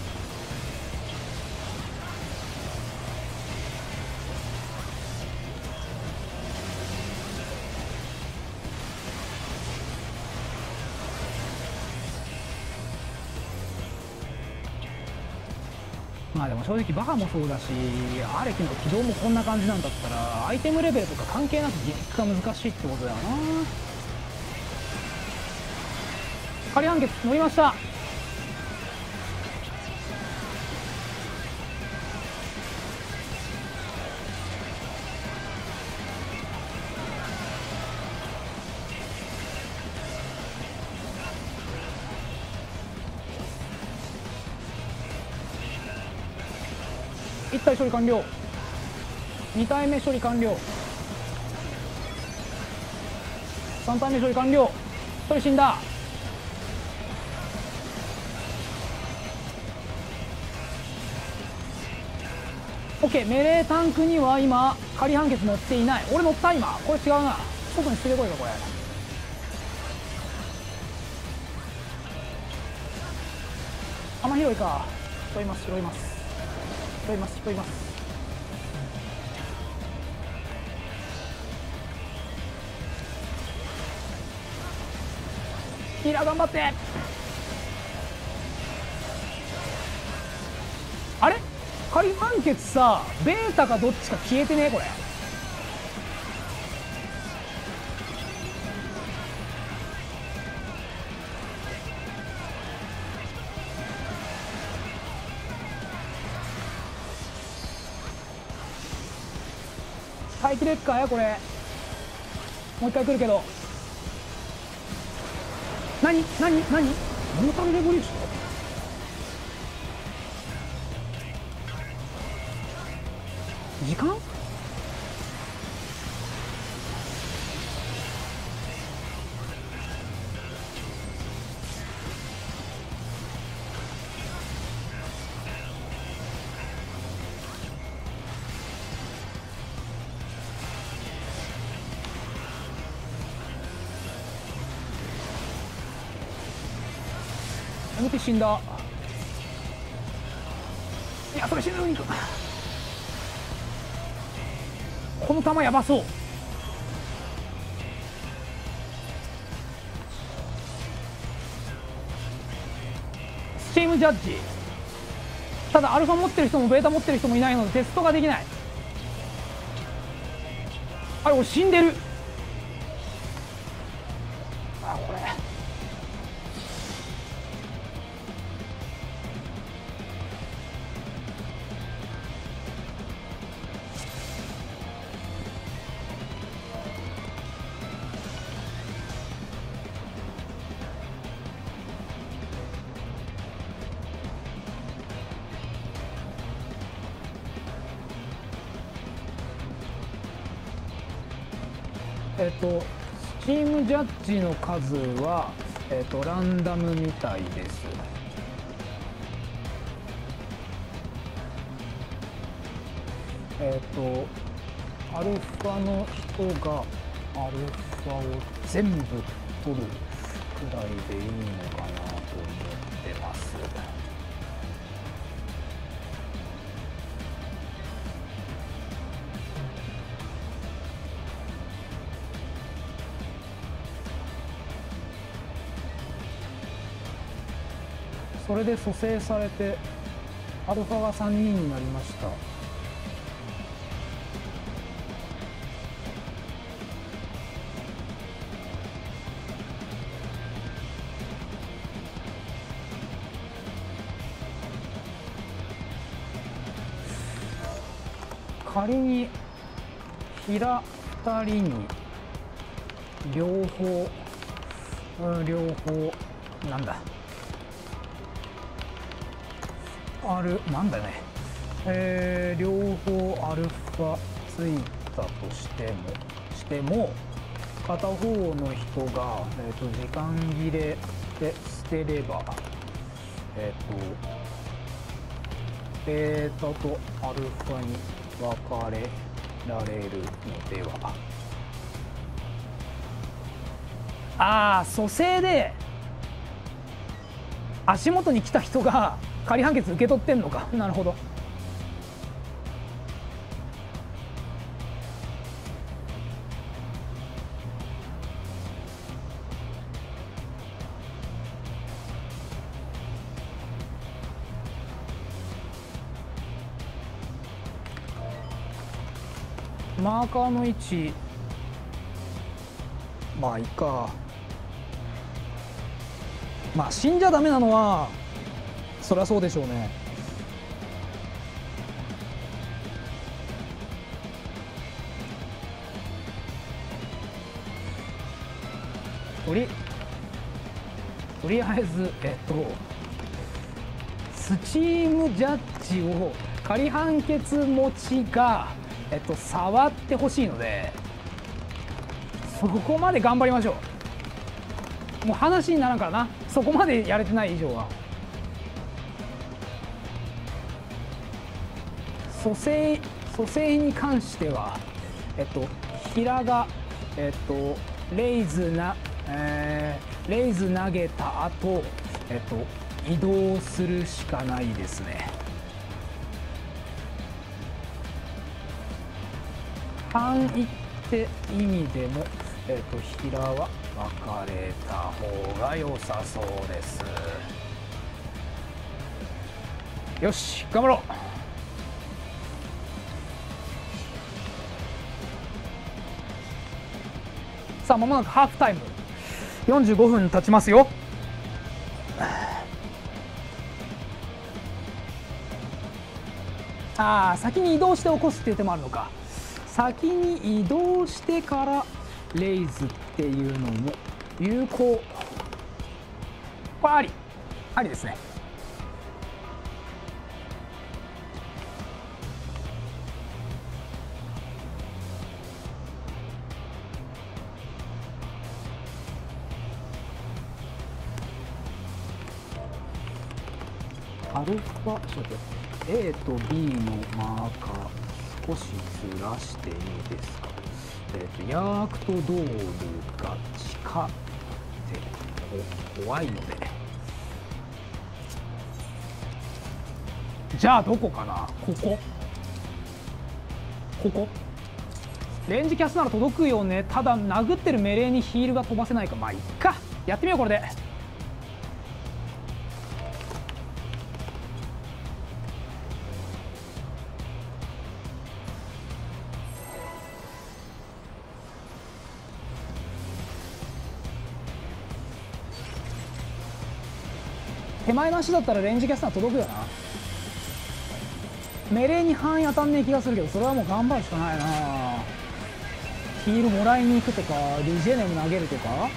まあでも正直バカもそうだし、アレキの起動もこんな感じなんだったらアイテムレベルとか関係なくギミックが難しいってことだよな。仮判決乗りました。いち体処理完了。に体目処理完了。さん体目処理完了。ひとり死んだ。OK、命令タンクには今仮判決乗っていない。俺乗った。今これ違うな。外に捨ててこいかこれ。あんま広いか。拾います拾います拾います拾います。ヒーラー頑張って。あれ仮判決さ、ベータかどっちか消えてねこれ。耐えきれっかやこれ。もう一回来るけど。何何何モータルレボリューション時間やめて、死んだ。いや、それ死ぬ。この球やばそう。スチームジャッジ。ただアルファ持ってる人もベータ持ってる人もいないのでテストができない。あれ、俺死んでる。あ、これえっと、スチームジャッジの数は、えっと、ランダムみたいです。えっと、アルファの人がアルファを全部取るくらいでいいのかなと思ってます。それで蘇生されてアルファがさんにんになりました。仮に平ふたりに両方、うん、両方なんだあるなんだね、えー、両方アルファついたとしてもしても片方の人が、えー、と時間切れで捨てれば、えっ、ー、とベータとアルファに分かれられるのでは。ああ、蘇生で足元に来た人が仮判決受け取ってんのか。なるほど。マーカーの位置、まあいいか。まあ死んじゃダメなのはそりゃそうでしょうね。とりとりあえずえっとスチームジャッジを仮判決持ちがえっと触ってほしいので、そこまで頑張りましょう。もう話にならんからな、そこまでやれてない以上は。蘇生蘇生に関してはえっと平がえっとレイズな、えー、レイズ投げた後えっと移動するしかないですね。半一って意味でも、えー、と平は分かれた方が良さそうです。よし、頑張ろう。さあ、まもなくハーフタイムよんじゅうごふん経ちますよ。ああ、先に移動して起こすっていう手もあるのか。先に移動してからレイズっていうのも有効。これありありですね。 アルファちょっと待って A と B のマーカー少しずらしていいですか。えっ、とヤークとドールが近って怖いので、じゃあどこかな。ここここレンジキャスなら届くよね。ただ殴ってるメレーにヒールが飛ばせないか。まあいっか、やってみようこれで。手前の足だったらレンジキャスナー届くよな。メレーに範囲当たんねえ気がするけど、それはもう頑張るしかないな。ヒールもらいに行くとかリジェネム投げるとか。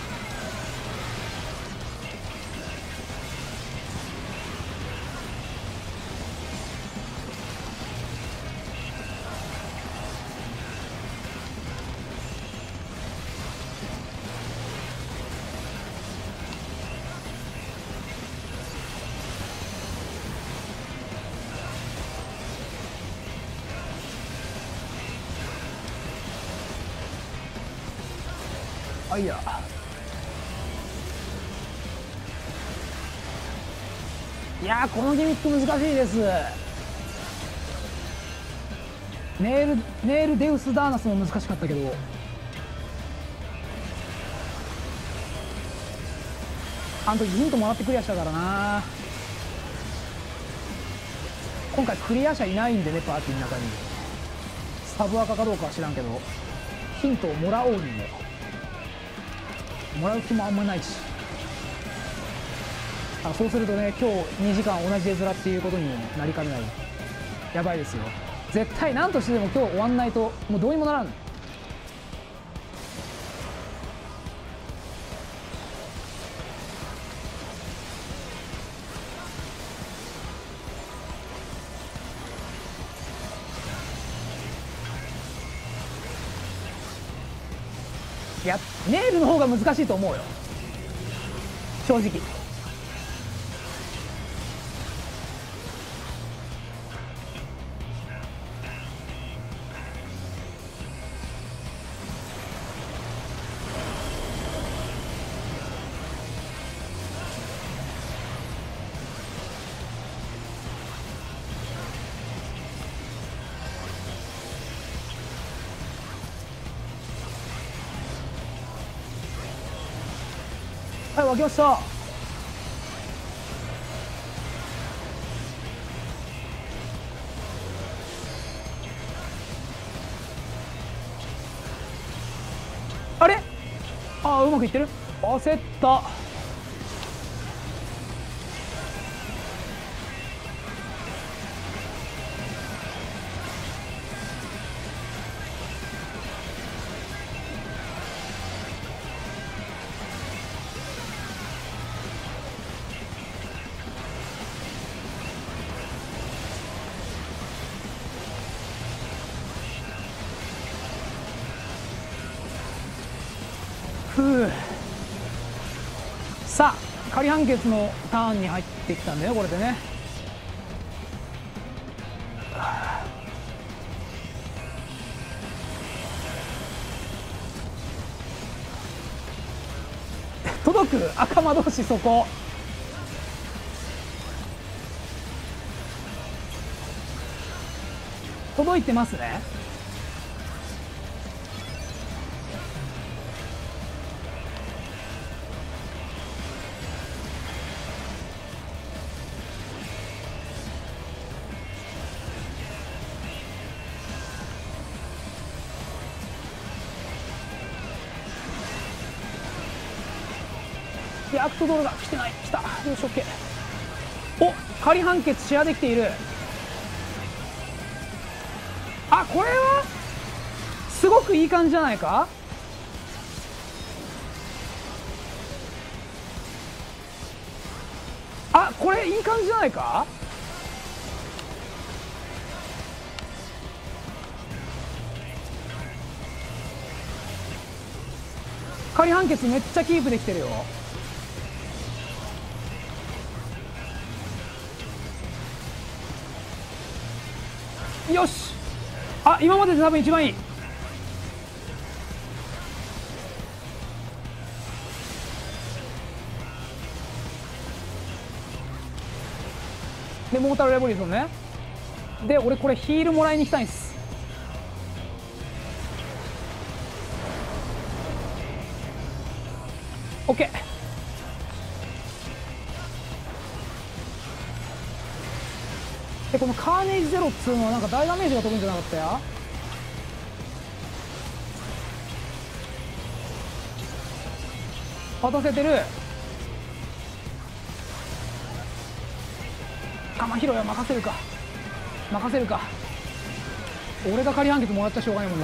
あいやいやー、このギミック難しいです。ネールネールデウスダーナスも難しかったけど、あの時ヒントもらってクリアしたからな。今回クリア者いないんでね、パーティーの中に。サブアカかどうかは知らんけど、ヒントをもらおうにももらう気もあんまないし、あそうするとね、今日にじかん同じ絵面っていうことになりかねない。やばいですよ。絶対何としてでも今日終わんないともうどうにもならん。いや、ネイルの方が難しいと思うよ、正直。はい、沸きました。あれ、あー、うまくいってる。焦った。ふう。さあ仮判決のターンに入ってきたんだよ、これでね。届く赤魔同士、そこ届いてますね。いや、アクトドールが来てない。来た。よし、オッケー。お、仮判決シェアできている。あ、これはすごくいい感じじゃないか。あ、これいい感じじゃないか。仮判決めっちゃキープできてるよ。 よし、あ、今までで多分一番いい。でモータルレボリューションね。で俺これヒールもらいに行きたいんです。オッケー。でこのカーネージゼロっつうのはなんか大ダメージが飛ぶんじゃなかったや。渡せてる。玉拾いは任せるか任せるか。俺が仮判決もらっちゃしょうがないもんな。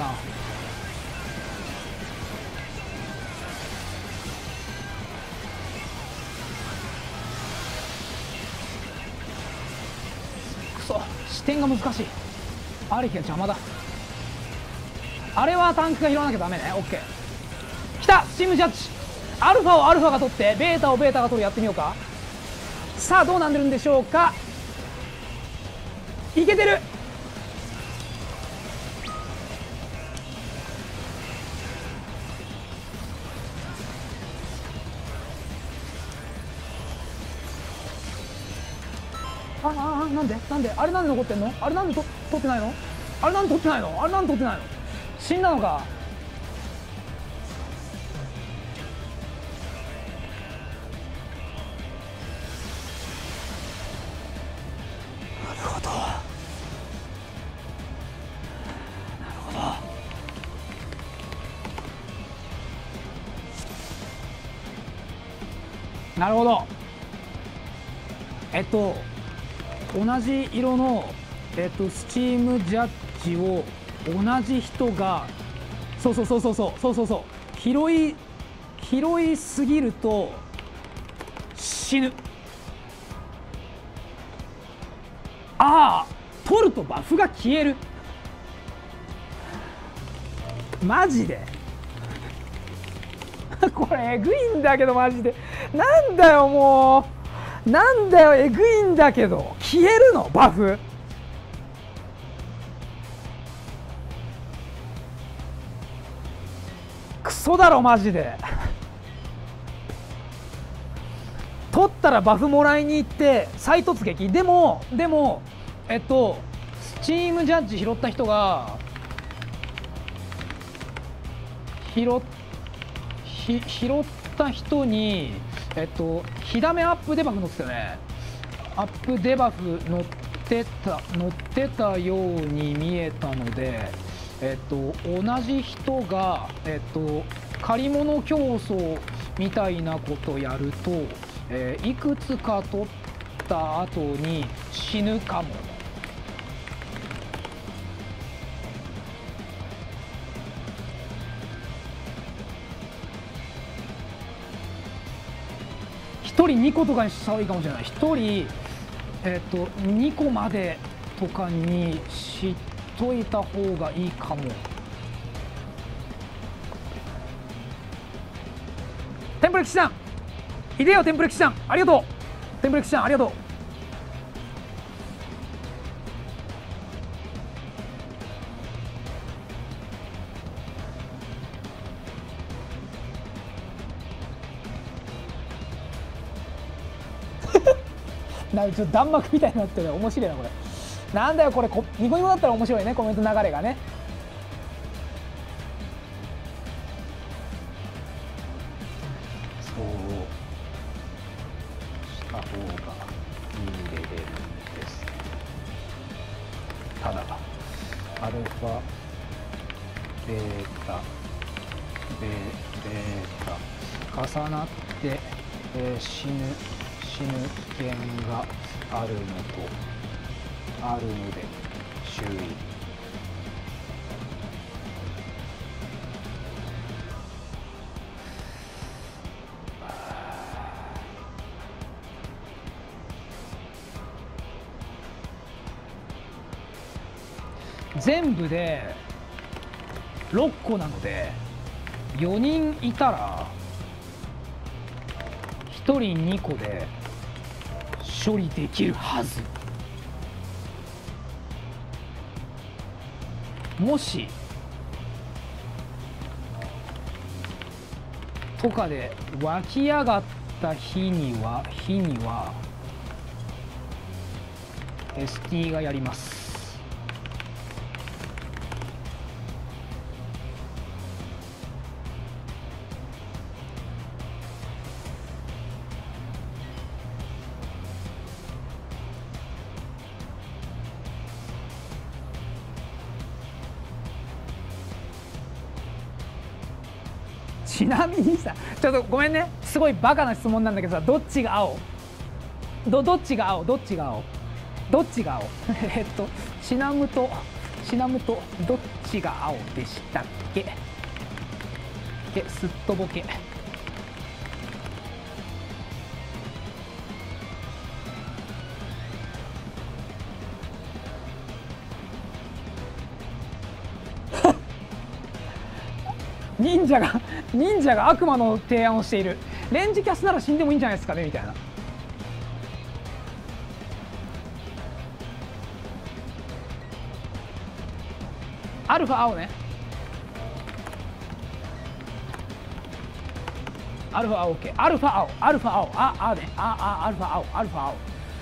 くそ、視点が難しい。アレキが邪魔だ。あれはタンクが拾わなきゃダメね。オッケー。きた、スチームジャッジ。アルファをアルファが取ってベータをベータが取る。やってみようか。さあどうなんでるんでしょうか。いけてる。あああ、なんでなんであれなんで残ってんの。あれなんでと取ってないの。あれなんで取ってないの。あれなんで取ってないの。死んだのか。なるほどなるほど。なるほど。えっと同じ色の、えっと、スチームジャッジを同じ人がそうそうそうそうそうそうそうそう拾い拾いすぎると死ぬ。ああ、取るとバフが消える。マジでこれえぐいんだけどマジで。なんだよもう、なんだよえぐいんだけど。消えるのバフ。クソだろマジで。取ったらバフもらいに行って再突撃。でもでもえっとスチームジャッジ拾った人が拾っひ拾った人にえっと火ダメアップデバフ乗ってたよね。アップデバフ乗ってた乗ってたように見えたので、えっと同じ人がえっと借り物競争みたいなことやると、えー、いくつか取った後に死ぬかも。ひとりにことかにした方がいいかもしれない。ひとりえっとにこまでとかにしといた方がいいかも。テンプレ騎士さんいでよ。テンプレ騎士さんありがとう。テンプレ騎士さんありがとう。なんかちょっと弾幕みたいになってる。面白いなこれ。なんだよこれ。こニコニコだったら面白いね、コメント流れがね。そうした方がいいレベルですね。ただアルファベータベベータ重なって、えー、死ぬ死ぬ危険があるのとあるので注意。全部でろっこなのでよにんいたらひとりにこで処理できるはず。
もしとかで湧き上がった日には日には エスティー がやります。ちなみにさ、ちょっとごめんね、すごいバカな質問なんだけどさ、どっちが青どどっちが青どっちが青どっちが青えっとシナムとシナムとどっちが青でしたっけ。ですっとぼけ。忍者が忍者が悪魔の提案をしている。レンジキャスなら死んでもいいんじゃないですかねみたいな。アルファ青ね。アルファ青 OK。アルファ青アルファ青ああねああアルファ青アルファ青。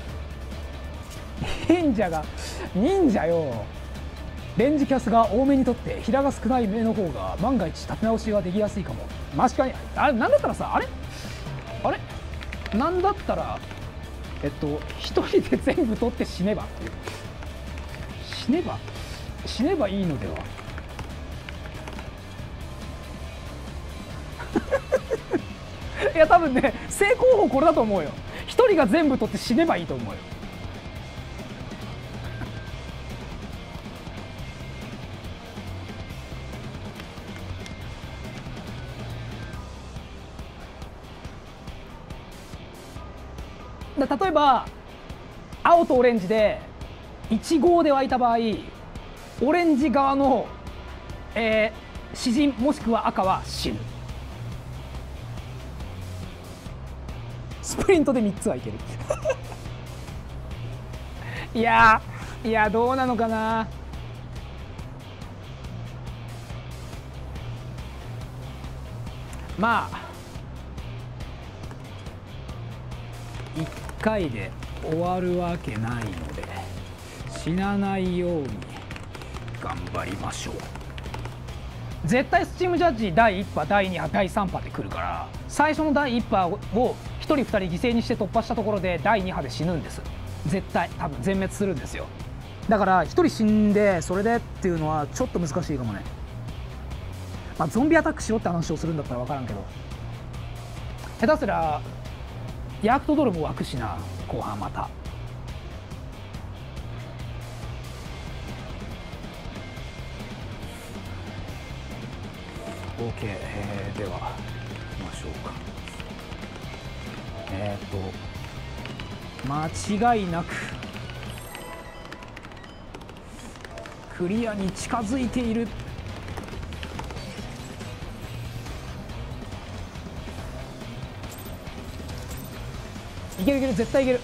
忍者が忍者よ。レンジキャスが多めにとって平が少ない目の方が万が一立て直しができやすいかも。確かにあれなんだったらさあれあれなんだったらえっと一人で全部取って死ねばっていう死ねば死ねばいいのでは。いや多分ね成功法これだと思うよ。一人が全部取って死ねばいいと思うよ。だ例えば青とオレンジでいち号で湧いた場合、オレンジ側の、えー、詩人もしくは赤は死ぬ。スプリントでみっつはいける。いやいやどうなのかな。まあいっかいで終わるわけないので死なないように頑張りましょう。絶対スチームジャッジだいいち波だいに波だいさん波で来るから、最初のだいいち波をひとりふたり犠牲にして突破したところでだいに波で死ぬんです。絶対多分全滅するんですよ。だからひとり死んでそれでっていうのはちょっと難しいかもね。まあゾンビアタックしろって話をするんだったら分からんけど、下手すらヤクトドルも湧くしな後半また。OK、えー、では行きましょうか。えっ、ー、と間違いなくクリアに近づいている。いけるいける絶対いける。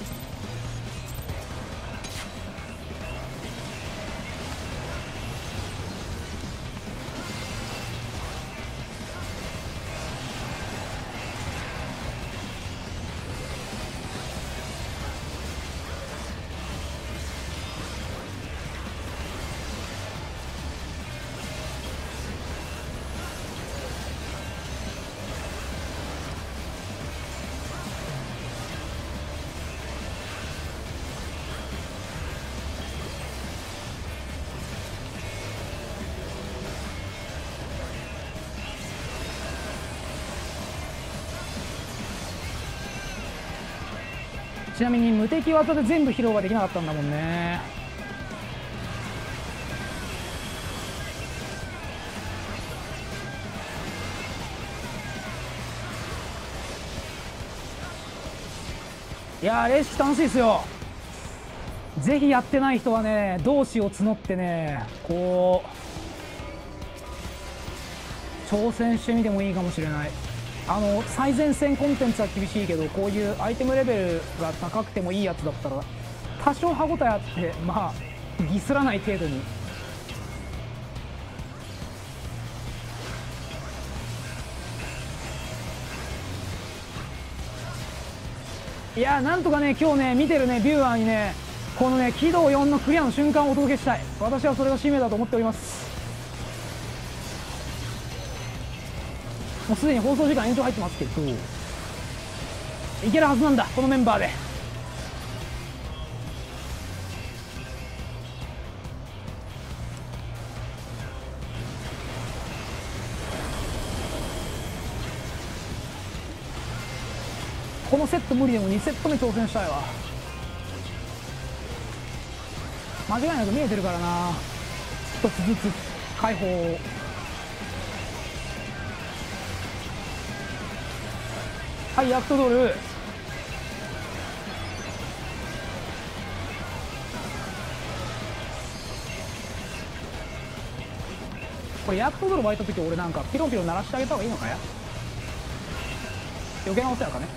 ちなみに無敵技で全部披露はできなかったんだもんね。いやーレーシ楽しいですよ。ぜひやってない人はね同志を募ってねこう挑戦してみてもいいかもしれない。あの最前線コンテンツは厳しいけど、こういうアイテムレベルが高くてもいいやつだったら多少歯応えあって、まあギスらない程度に
いやーなんとかね今日ね見てるねビューアーにねこのね軌道よんのクリアの瞬間をお届けしたい。私はそれが使命だと思っております。もうすでに放送時間延長入ってますけどいけるはずなんだこのメンバーで。このセット無理でもにセット目挑戦したいわ。間違いなく見えてるからな。一つずつ解放。はいヤクトドル。これヤクトドル湧いた時俺なんかピロンピロン鳴らしてあげた方がいいのかや。余計なことやかね。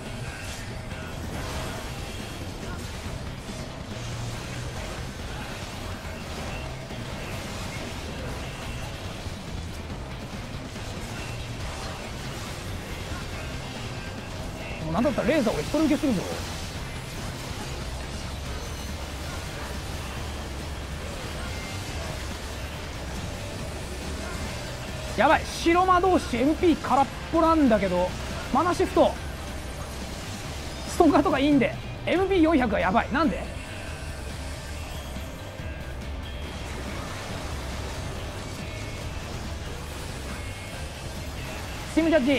なんだったらレーザー俺一人受けするぞ。やばい白魔導士 エムピー 空っぽなんだけどマナシフトストンカーとかいいんで エムピーよんひゃく がやばい。なんでスチームジャッジ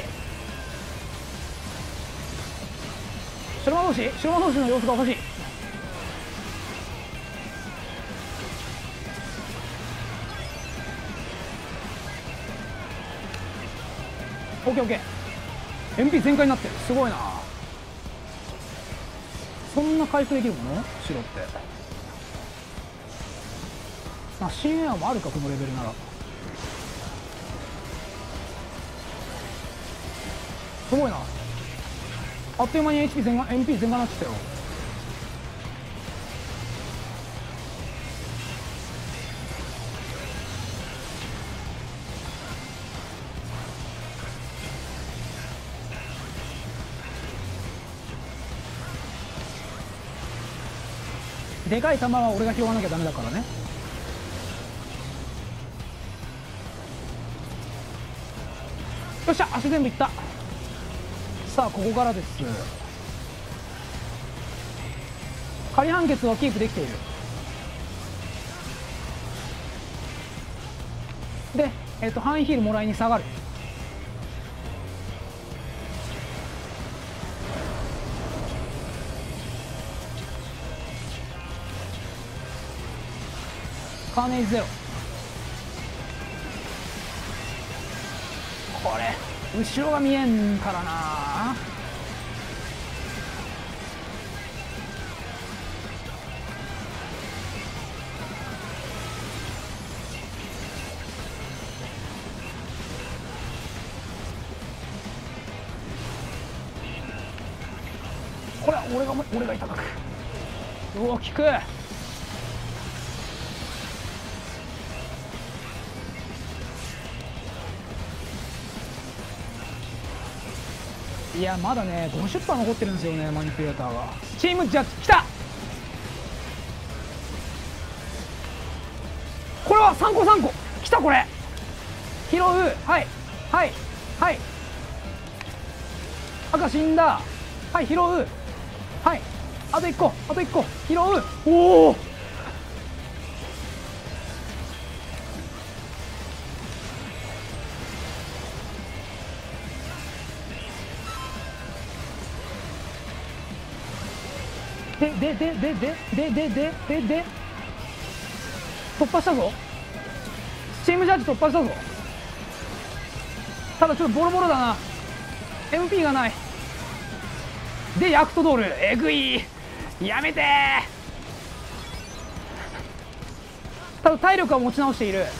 白魔導士白魔導士の様子がおかしい。オッケーオッケー エムピー 全開になってる。すごいな。そんな回復できるもの白って。まあ新エアもあるかこのレベルなら。すごいな。あっという間に エイチピー 全開 エムピー 全開になってきたよ。でかい球は俺が拾わなきゃダメだからね。よっしゃ足全部いった。さあここからです。仮判決はキープできている。で、えっと、範囲ヒールもらいに下がる。カーネージゼロ。これ後ろが見えんからな。これは俺が俺が痛く大きく。いやまだねごじゅっパーセント残ってるんですよねマニピュレーターが。チームジャッジきた。これはさんこさんこきた。これ拾う。はいはいはい赤死んだ。はい拾う。はいあといっこあといっこ拾う。おおでででででででででで突破したぞ。チームジャッジ突破したぞ。ただちょっとボロボロだな。 エムピー がない。でヤクトドールえぐい。やめてー。ただ体力は持ち直している。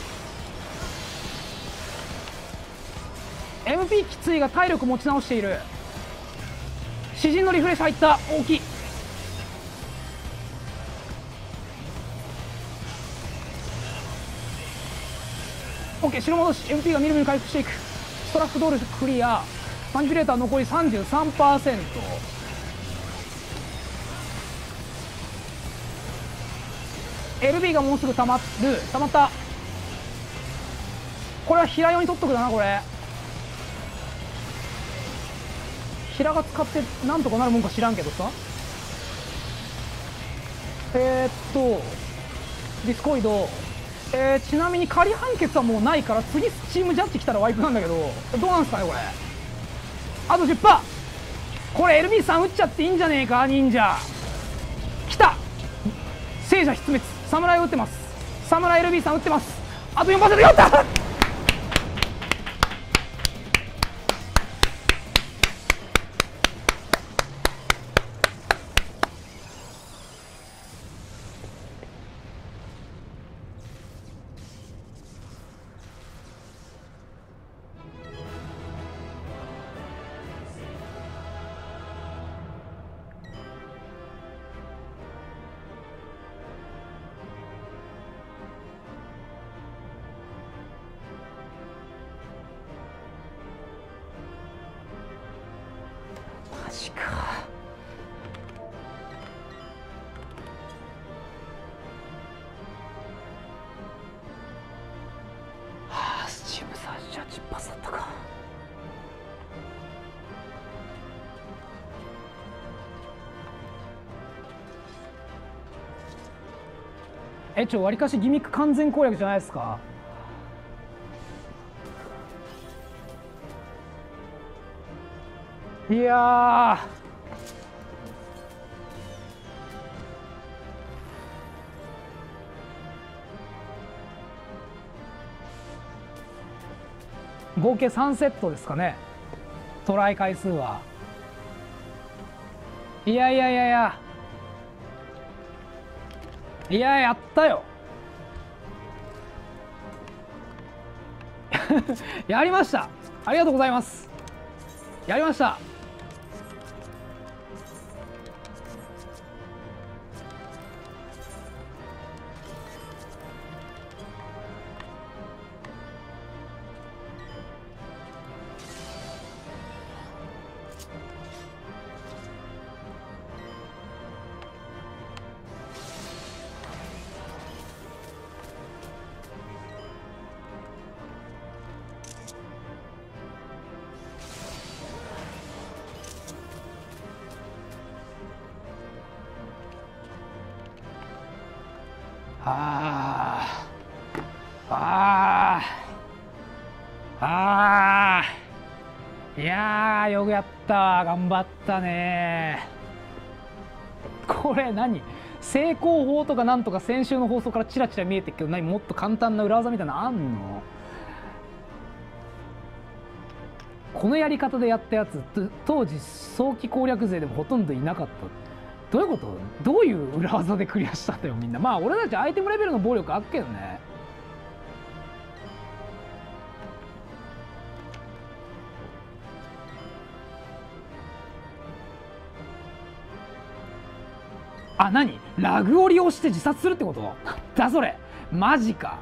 エムピー きついが体力持ち直している。詩人のリフレッシュ入った。大きい。オッケー白戻し エムピー がみるみる回復していく。ストラップドールクリア。マニピュレーター残り さんじゅうさんパーセント。 エルビー がもうすぐたまる。たまった。これは平用に取っとくだな。これ平が使ってなんとかなるもんか知らんけどさ。えー、っとディスコイド、えー、ちなみに仮判決はもうないから次チームジャッジ来たらワイプなんだけど、どうなんすかねこれ。あと じゅっパーセント。 これ エルビー さん打っちゃっていいんじゃねえか。忍者来た。聖者必滅。侍を打ってます。侍 エルビー さん打ってます。あと よんパーセント。 やった。マジか。はあ、スチームサージじゃじゅっぱつだったか。え、ちょ、わりかしギミック完全攻略じゃないですか。いやー、合計さんセットですかね、トライ回数は。いやいやいやいやいや、やったよやりました。ありがとうございます。やりました。あーあーあー、いやー、よくやった。頑張ったね。これ何、成功法とかなんとか先週の放送からチラチラ見えてるけど、何もっと簡単な裏技みたいなのあんの？このやり方でやったやつ当時早期攻略勢でもほとんどいなかった。どういうこと？どういう裏技でクリアしたんだよみんな。まあ俺たちアイテムレベルの暴力あっけどね。あ、何？ラグを利用して自殺するってこと？だそれマジか。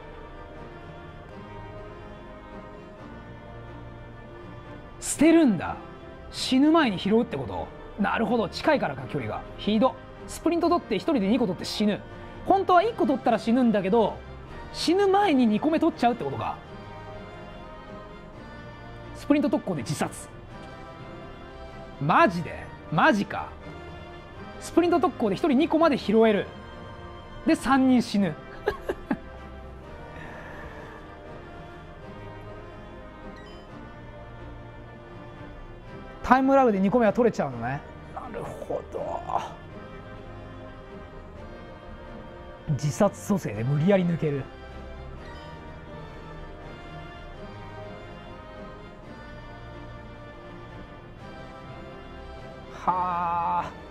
捨てるんだ。死ぬ前に拾うってこと？なるほど、近いからか距離が。ひど。スプリント取ってひとりでにこ取って死ぬ。本当はいっこ取ったら死ぬんだけど、死ぬ前ににこめ取っちゃうってことか。スプリント特攻で自殺。マジで？マジか。スプリント特攻でひとりにこまで拾える。でさんにん死ぬ。タイムラグでにこめは取れちゃうのね。なるほど。自殺蘇生で無理やり抜ける。はあ。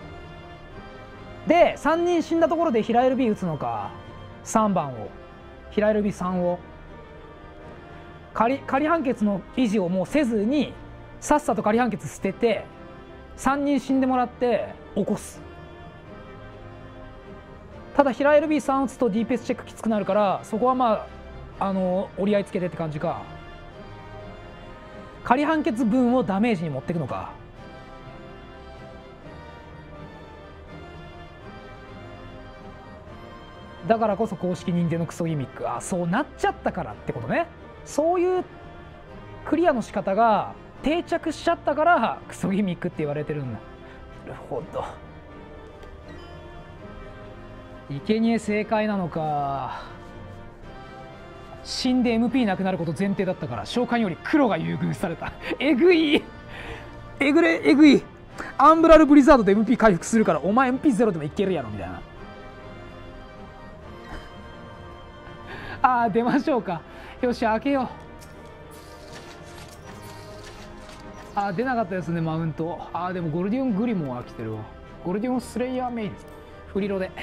でさんにん死んだところで平 エルビー 打つのか。さんばんを平 エルビーさん を仮仮判決の維持をもうせずにさっさと仮判決捨ててさんにん死んでもらって起こす。ただ平 エルビーさん 打つと ディーピーエス チェックきつくなるから、そこはまああの折り合いつけてって感じか。仮判決分をダメージに持っていくのか。 だからこそ公式認定のクソギミック、あそうなっちゃったからってことね。そういうクリアの仕方が定着しちゃったからクソギミックって言われてるんだ。なるほど、生贄正解なのか。死んで エムピー なくなること前提だったから召喚より黒が優遇された。えぐいえぐれえぐい。アンブラルブリザードで エムピー 回復するからお前 エムピーゼロ でもいけるやろみたいな。ああ出ましょうか。よし開けよう。ああ出なかったですねマウント。ああでもゴルディオングリモンは来てるわ。ゴルディオンスレイヤーメインフリロで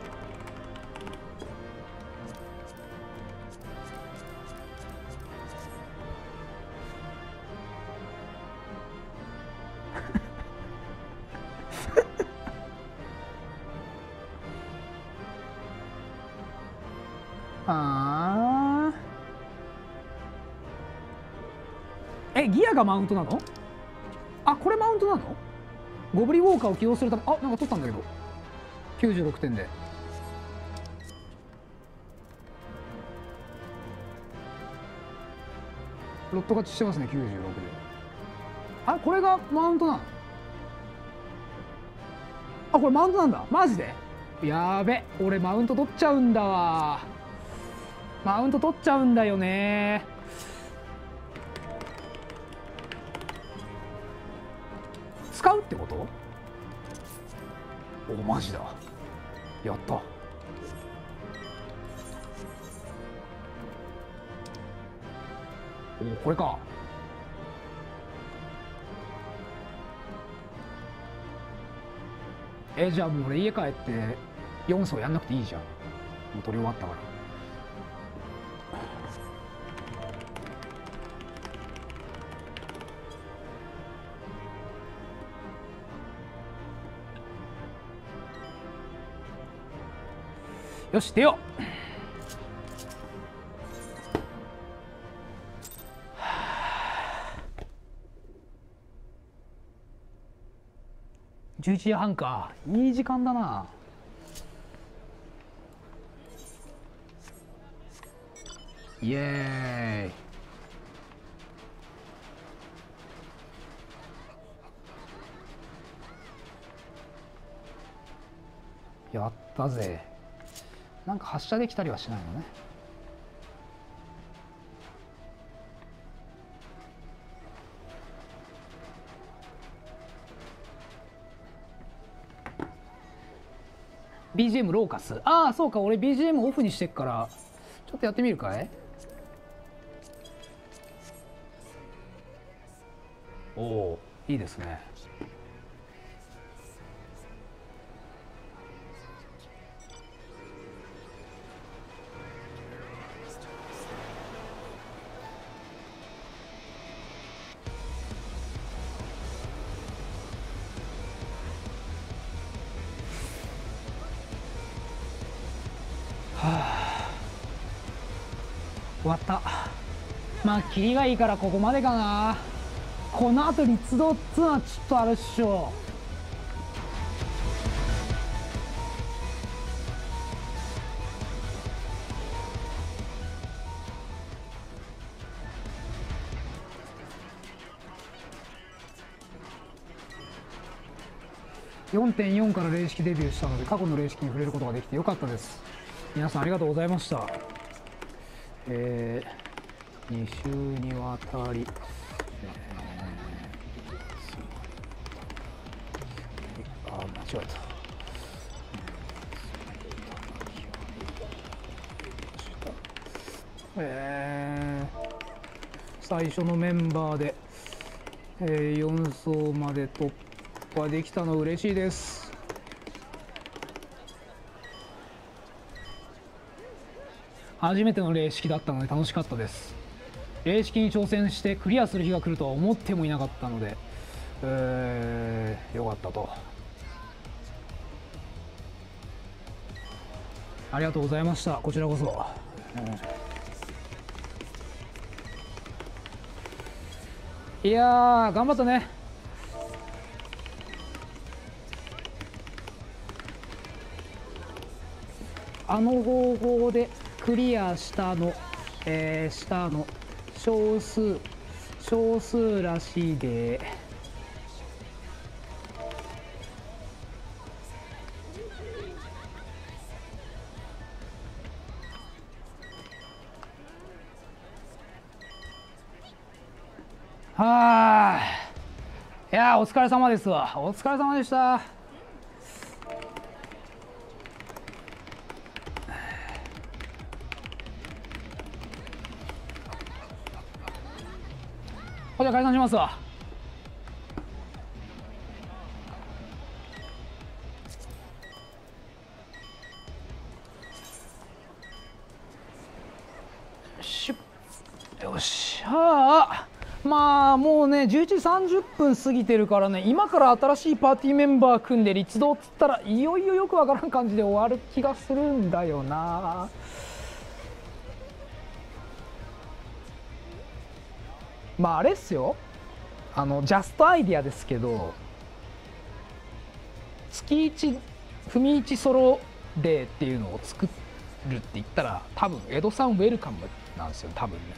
あーえギアがマウントなの？あこれマウントなの？ゴブリンウォーカーを起動するため、あなんか取ったんだけどきゅうじゅうろくてんで。ロット勝ちしてますねきゅうじゅうろくで。あこれがマウントなの？あこれマウントなんだマジで。やべ俺マウント取っちゃうんだわ。マウント取っちゃうんだよね。使うってこと？おマジだやった。おこれか。えじゃあもう俺家帰ってよん層やんなくていいじゃん。もう取り終わったから。よし出よう。じゅういちじはんかいい時間だな。イエーイやったぜ。なんか発射できたりはしないのね。ビージーエム ローカス。ああそうか俺 ビージーエム オフにしてっからちょっとやってみるかい。おおいいですね。終わった。まあキリがいいからここまでかな。このあと立道っつうのはちょっとあるっしょ。よんてんよん から霊式デビューしたので過去の霊式に触れることができてよかったです。皆さんありがとうございました。えー、に週にわたり、えー、あ間違えた。えー、最初のメンバーで、えー、よん層まで突破できたの嬉しいです。初めての霊式だったので楽しかったです。霊式に挑戦してクリアする日が来るとは思ってもいなかったので、えー、よかったと。ありがとうございました。こちらこそ、うん、いやー頑張ったね。 あの方法でクリアしたの、えー、したの少数少数らしいで。はあ、いやー、お疲れ様ですわ。お疲れ様でした。じゃあ解散しますわ。しゅよっしゃー。まあもうねじゅういちじさんじゅっぷん過ぎてるからね、今から新しいパーティーメンバー組んで立道っつったらいよいよよくわからん感じで終わる気がするんだよな。まああれっすよ、あのジャストアイディアですけど、月いち踏みいちソロデーっていうのを作るって言ったら多分江戸さんウェルカムなんですよ、多分ね。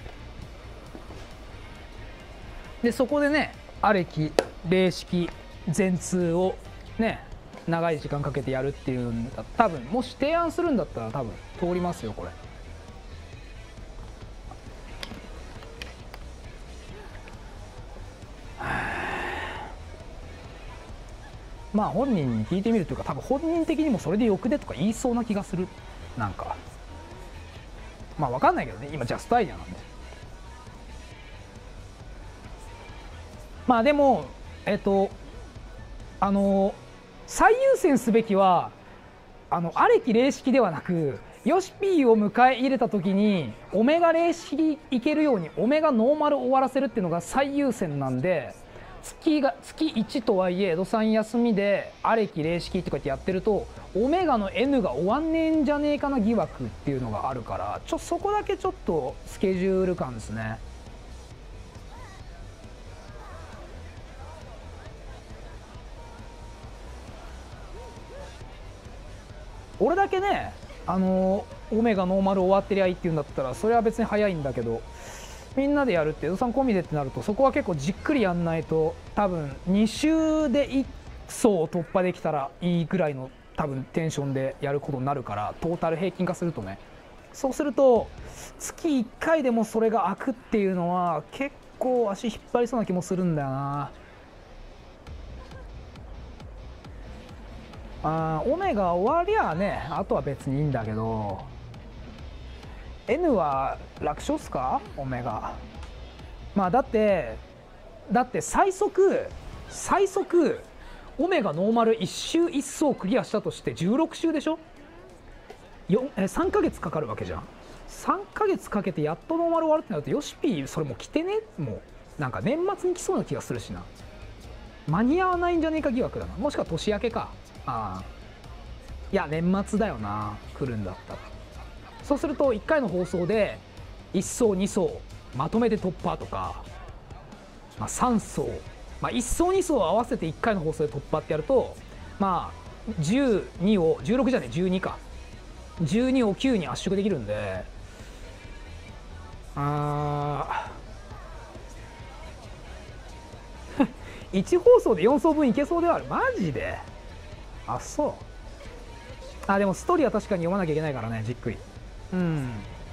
でそこでね、アレキ霊式全通をね長い時間かけてやるっていうんだ、多分もし提案するんだったら多分通りますよこれ。まあ本人に聞いてみるというか、多分本人的にもそれでよくねとか言いそうな気がする。なんかまあ分かんないけどね、今ジャストアイデアなんで。まあでもえっとあの最優先すべきはあのアレキ霊式ではなく、ヨシピーを迎え入れた時にオメガ霊式いけるようにオメガノーマル終わらせるっていうのが最優先なんで、月が月いちとはいえ江戸さん休みでアレキ霊式とかってやってるとオメガの エヌ が終わんねえんじゃねえかな疑惑っていうのがあるから、ちょそこだけちょっとスケジュール感ですね。俺だけね、あのオメガノーマル終わってりゃいいっていうんだったらそれは別に早いんだけど、みんなでやるって江戸さん込みでってなるとそこは結構じっくりやんないと、多分に週でいっ層突破できたらいいぐらいの多分テンションでやることになるから、トータル平均化するとね。そうすると月いっかいでもそれが開くっていうのは結構足引っ張りそうな気もするんだよな。あオメガ終わりゃね、あとは別にいいんだけど、 N は楽勝っすかオメガ。まあだってだって最速最速オメガノーマルいち周いっ層クリアしたとしてじゅうろく週でしょ。よえさんかげつかかるわけじゃん。さんかげつかけてやっとノーマル終わるってなると、ヨシピーそれも来てね、もうなんか年末に来そうな気がするしな。間に合わないんじゃねえか疑惑だな。もしくは年明けか。ああいや年末だよな、来るんだったら。そうするといっかいの放送でいっ層に層まとめて突破とか、まあ、さん層、まあ、いっ層に層合わせていっかいの放送で突破ってやると、まあじゅうにをじゅうろくじゃねえじゅうにか、じゅうにをきゅうに圧縮できるんで、あいち放送でよん層分いけそうではある。マジで。あそうあでもストーリーは確かに読まなきゃいけないからね、じっくり。うん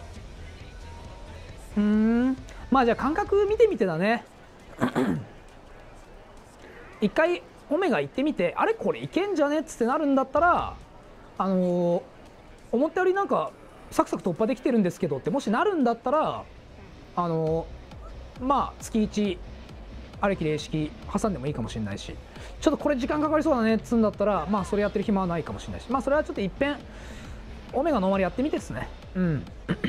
うんまあじゃあ感覚見てみてだね一回オメガ行ってみて、あれこれいけんじゃねっつってなるんだったら、あのー、思ったよりなんかサクサク突破できてるんですけどってもしなるんだったら、あのー、まあ月いちアレキ霊式挟んでもいいかもしれないし、ちょっとこれ時間かかりそうだねっつうんだったら、まあそれやってる暇はないかもしれないし、まあそれはちょっといっぺんオメガノーマルやってみてですね。うん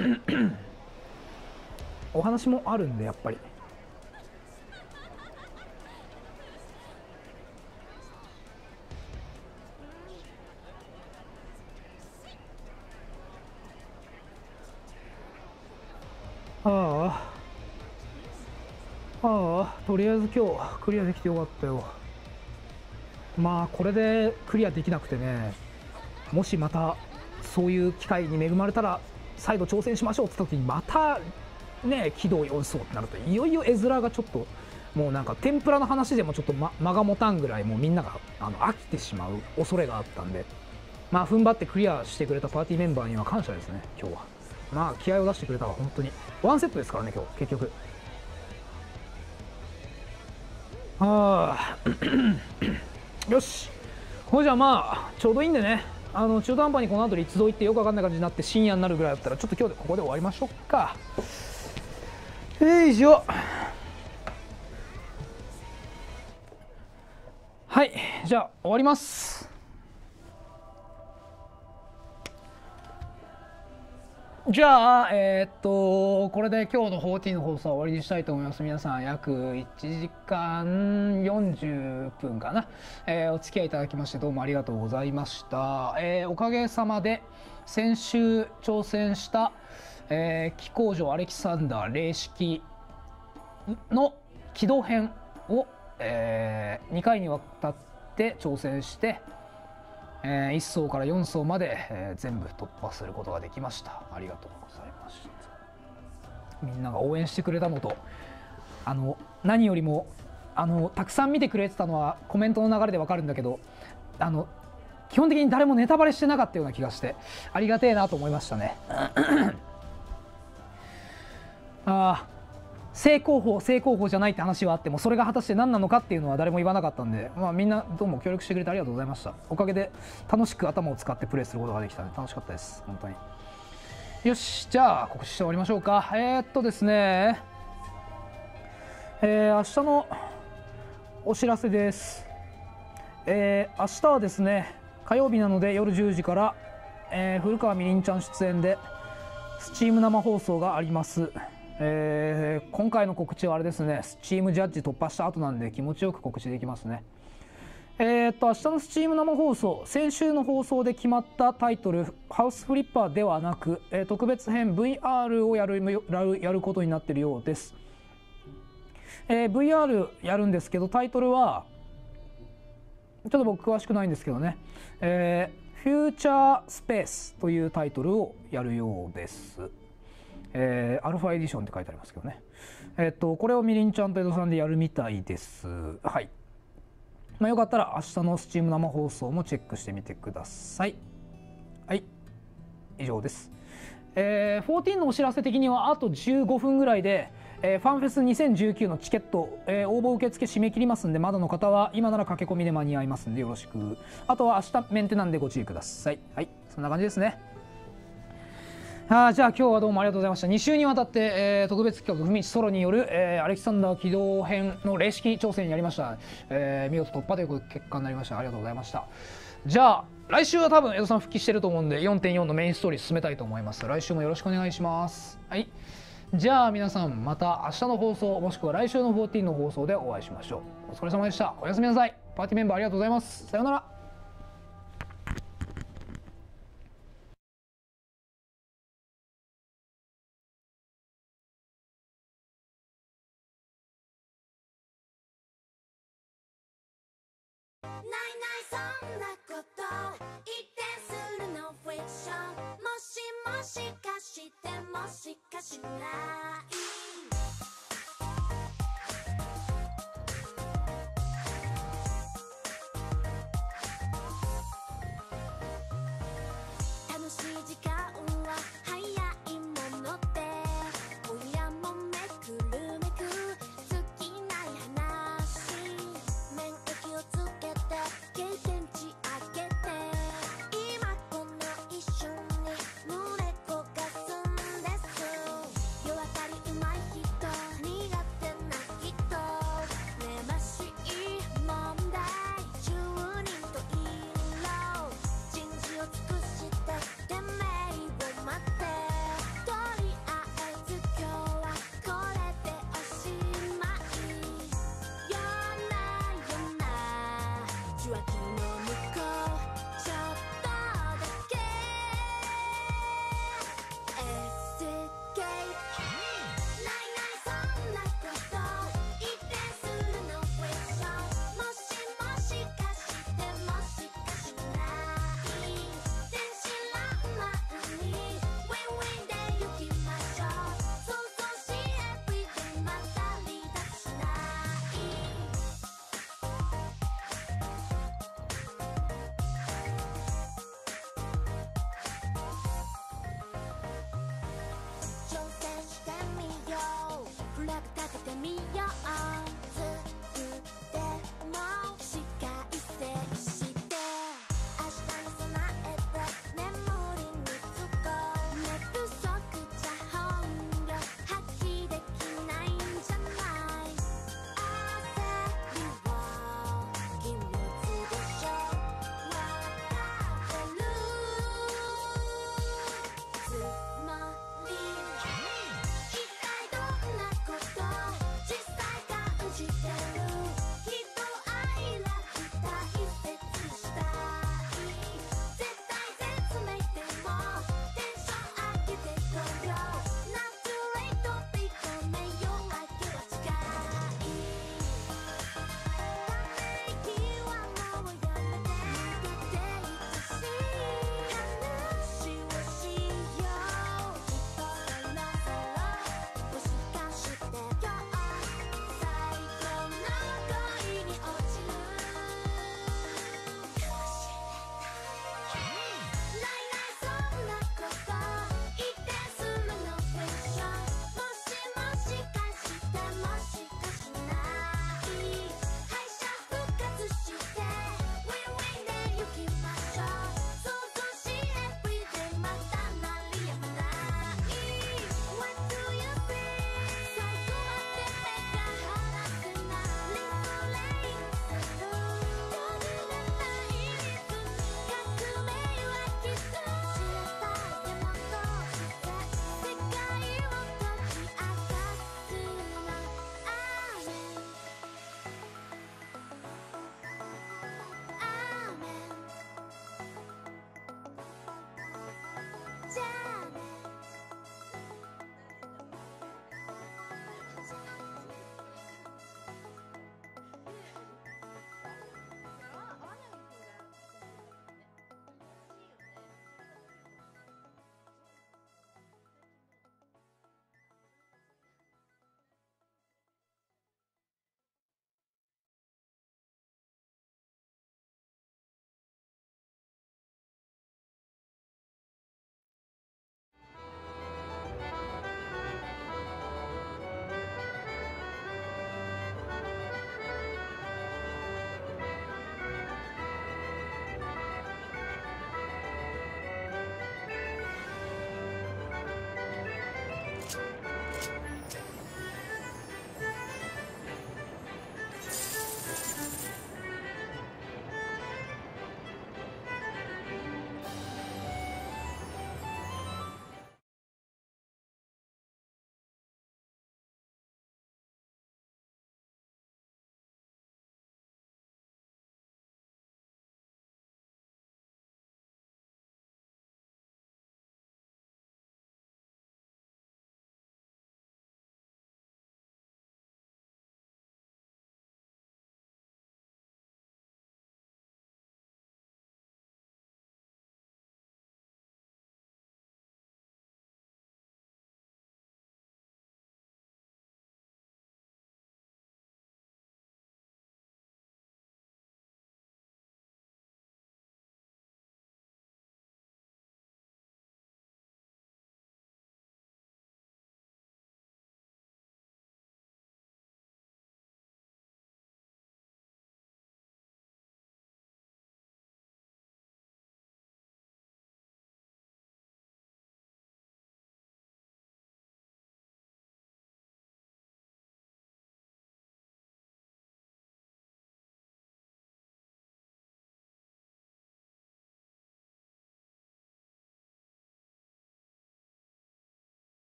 お話もあるんでやっぱり。ああああとりあえず今日クリアできてよかったよ。まあこれでクリアできなくてね、もしまたそういう機会に恵まれたら再度挑戦しましょうって時にまたね軌道よん層ってなるといよいよ絵面がちょっともうなんか天ぷらの話でもちょっと間間が持たんぐらいもうみんながあの飽きてしまう恐れがあったんで、まあ踏ん張ってクリアしてくれたパーティーメンバーには感謝ですね今日は。まあ気合を出してくれたわ本当に。ワンセットですからね今日結局。ああよし、ほいじゃあまあちょうどいいんでね、あの中途半端にこの後立道行ってよくわかんない感じになって深夜になるぐらいだったらちょっと今日でここで終わりましょうか。よいしょ。はい、じゃあ終わります。じゃあえー、っとこれで今日のじゅうよんの放送は終わりにしたいと思います。皆さん約いちじかんよんじゅっぷんかな、えー、お付き合いいただきましてどうもありがとうございました。えー、おかげさまで先週挑戦した、えー、機工女アレキサンダー零式の起動編を、えー、にかいにわたって挑戦して、えー、いっ層からよん層まで、えー、全部突破することができました。ありがとうございました。みんなが応援してくれたのと、あの何よりもあのたくさん見てくれてたのはコメントの流れでわかるんだけど、あの基本的に誰もネタバレしてなかったような気がしてありがてえなと思いましたね。ああ正攻法正攻法じゃないって話はあってもそれが果たして何なのかっていうのは誰も言わなかったんで、まあ、みんなどうも協力してくれてありがとうございました。おかげで楽しく頭を使ってプレイすることができたので楽しかったです本当に。よし、じゃあ告知して終わりましょうか。えー、っとですねえー、明日のお知らせです。えー、明日はですね火曜日なので夜じゅうじから、えー、古川みりんちゃん出演でスチーム生放送があります。えー、今回の告知はあれですね、スチームジャッジ突破した後なんで気持ちよく告知できますね。えー、っと明日のスチーム生放送、先週の放送で決まったタイトルハウスフリッパーではなく、えー、特別編 ブイアール をやるやることになっているようです。えー、ブイアール やるんですけどタイトルはちょっと僕詳しくないんですけどね、えー、フューチャースペースというタイトルをやるようです。えー、アルファエディションって書いてありますけどね。えっとこれをみりんちゃんと江戸さんでやるみたいです。はい。まあ、よかったら明日のスチーム生放送もチェックしてみてください。はい。以上です。えー、じゅうよんのお知らせ的にはあとじゅうごふんぐらいで、えー、ファンフェスにせんじゅうきゅうのチケット、えー、応募受付締め切りますんで、まだの方は今なら駆け込みで間に合いますんでよろしく。あとは明日メンテなんでご注意ください。はい。そんな感じですね。あじゃあ今日はどうもありがとうございました。に週にわたって、えー、特別企画「ふみちソロ」による、えー、アレキサンダー起動編の零式挑戦やりました、えー、見事突破という結果になりました。ありがとうございました。じゃあ来週は多分江戸さん復帰してると思うんで よんてんよん のメインストーリー進めたいと思います。来週もよろしくお願いします。はい、じゃあ皆さんまた明日の放送もしくは来週のじゅうよんの放送でお会いしましょう。お疲れ様でした。おやすみなさい。パーティーメンバーありがとうございます。さようなら。
ないないそんなこと言ってするのフィクション、もしもしかしてもしかしない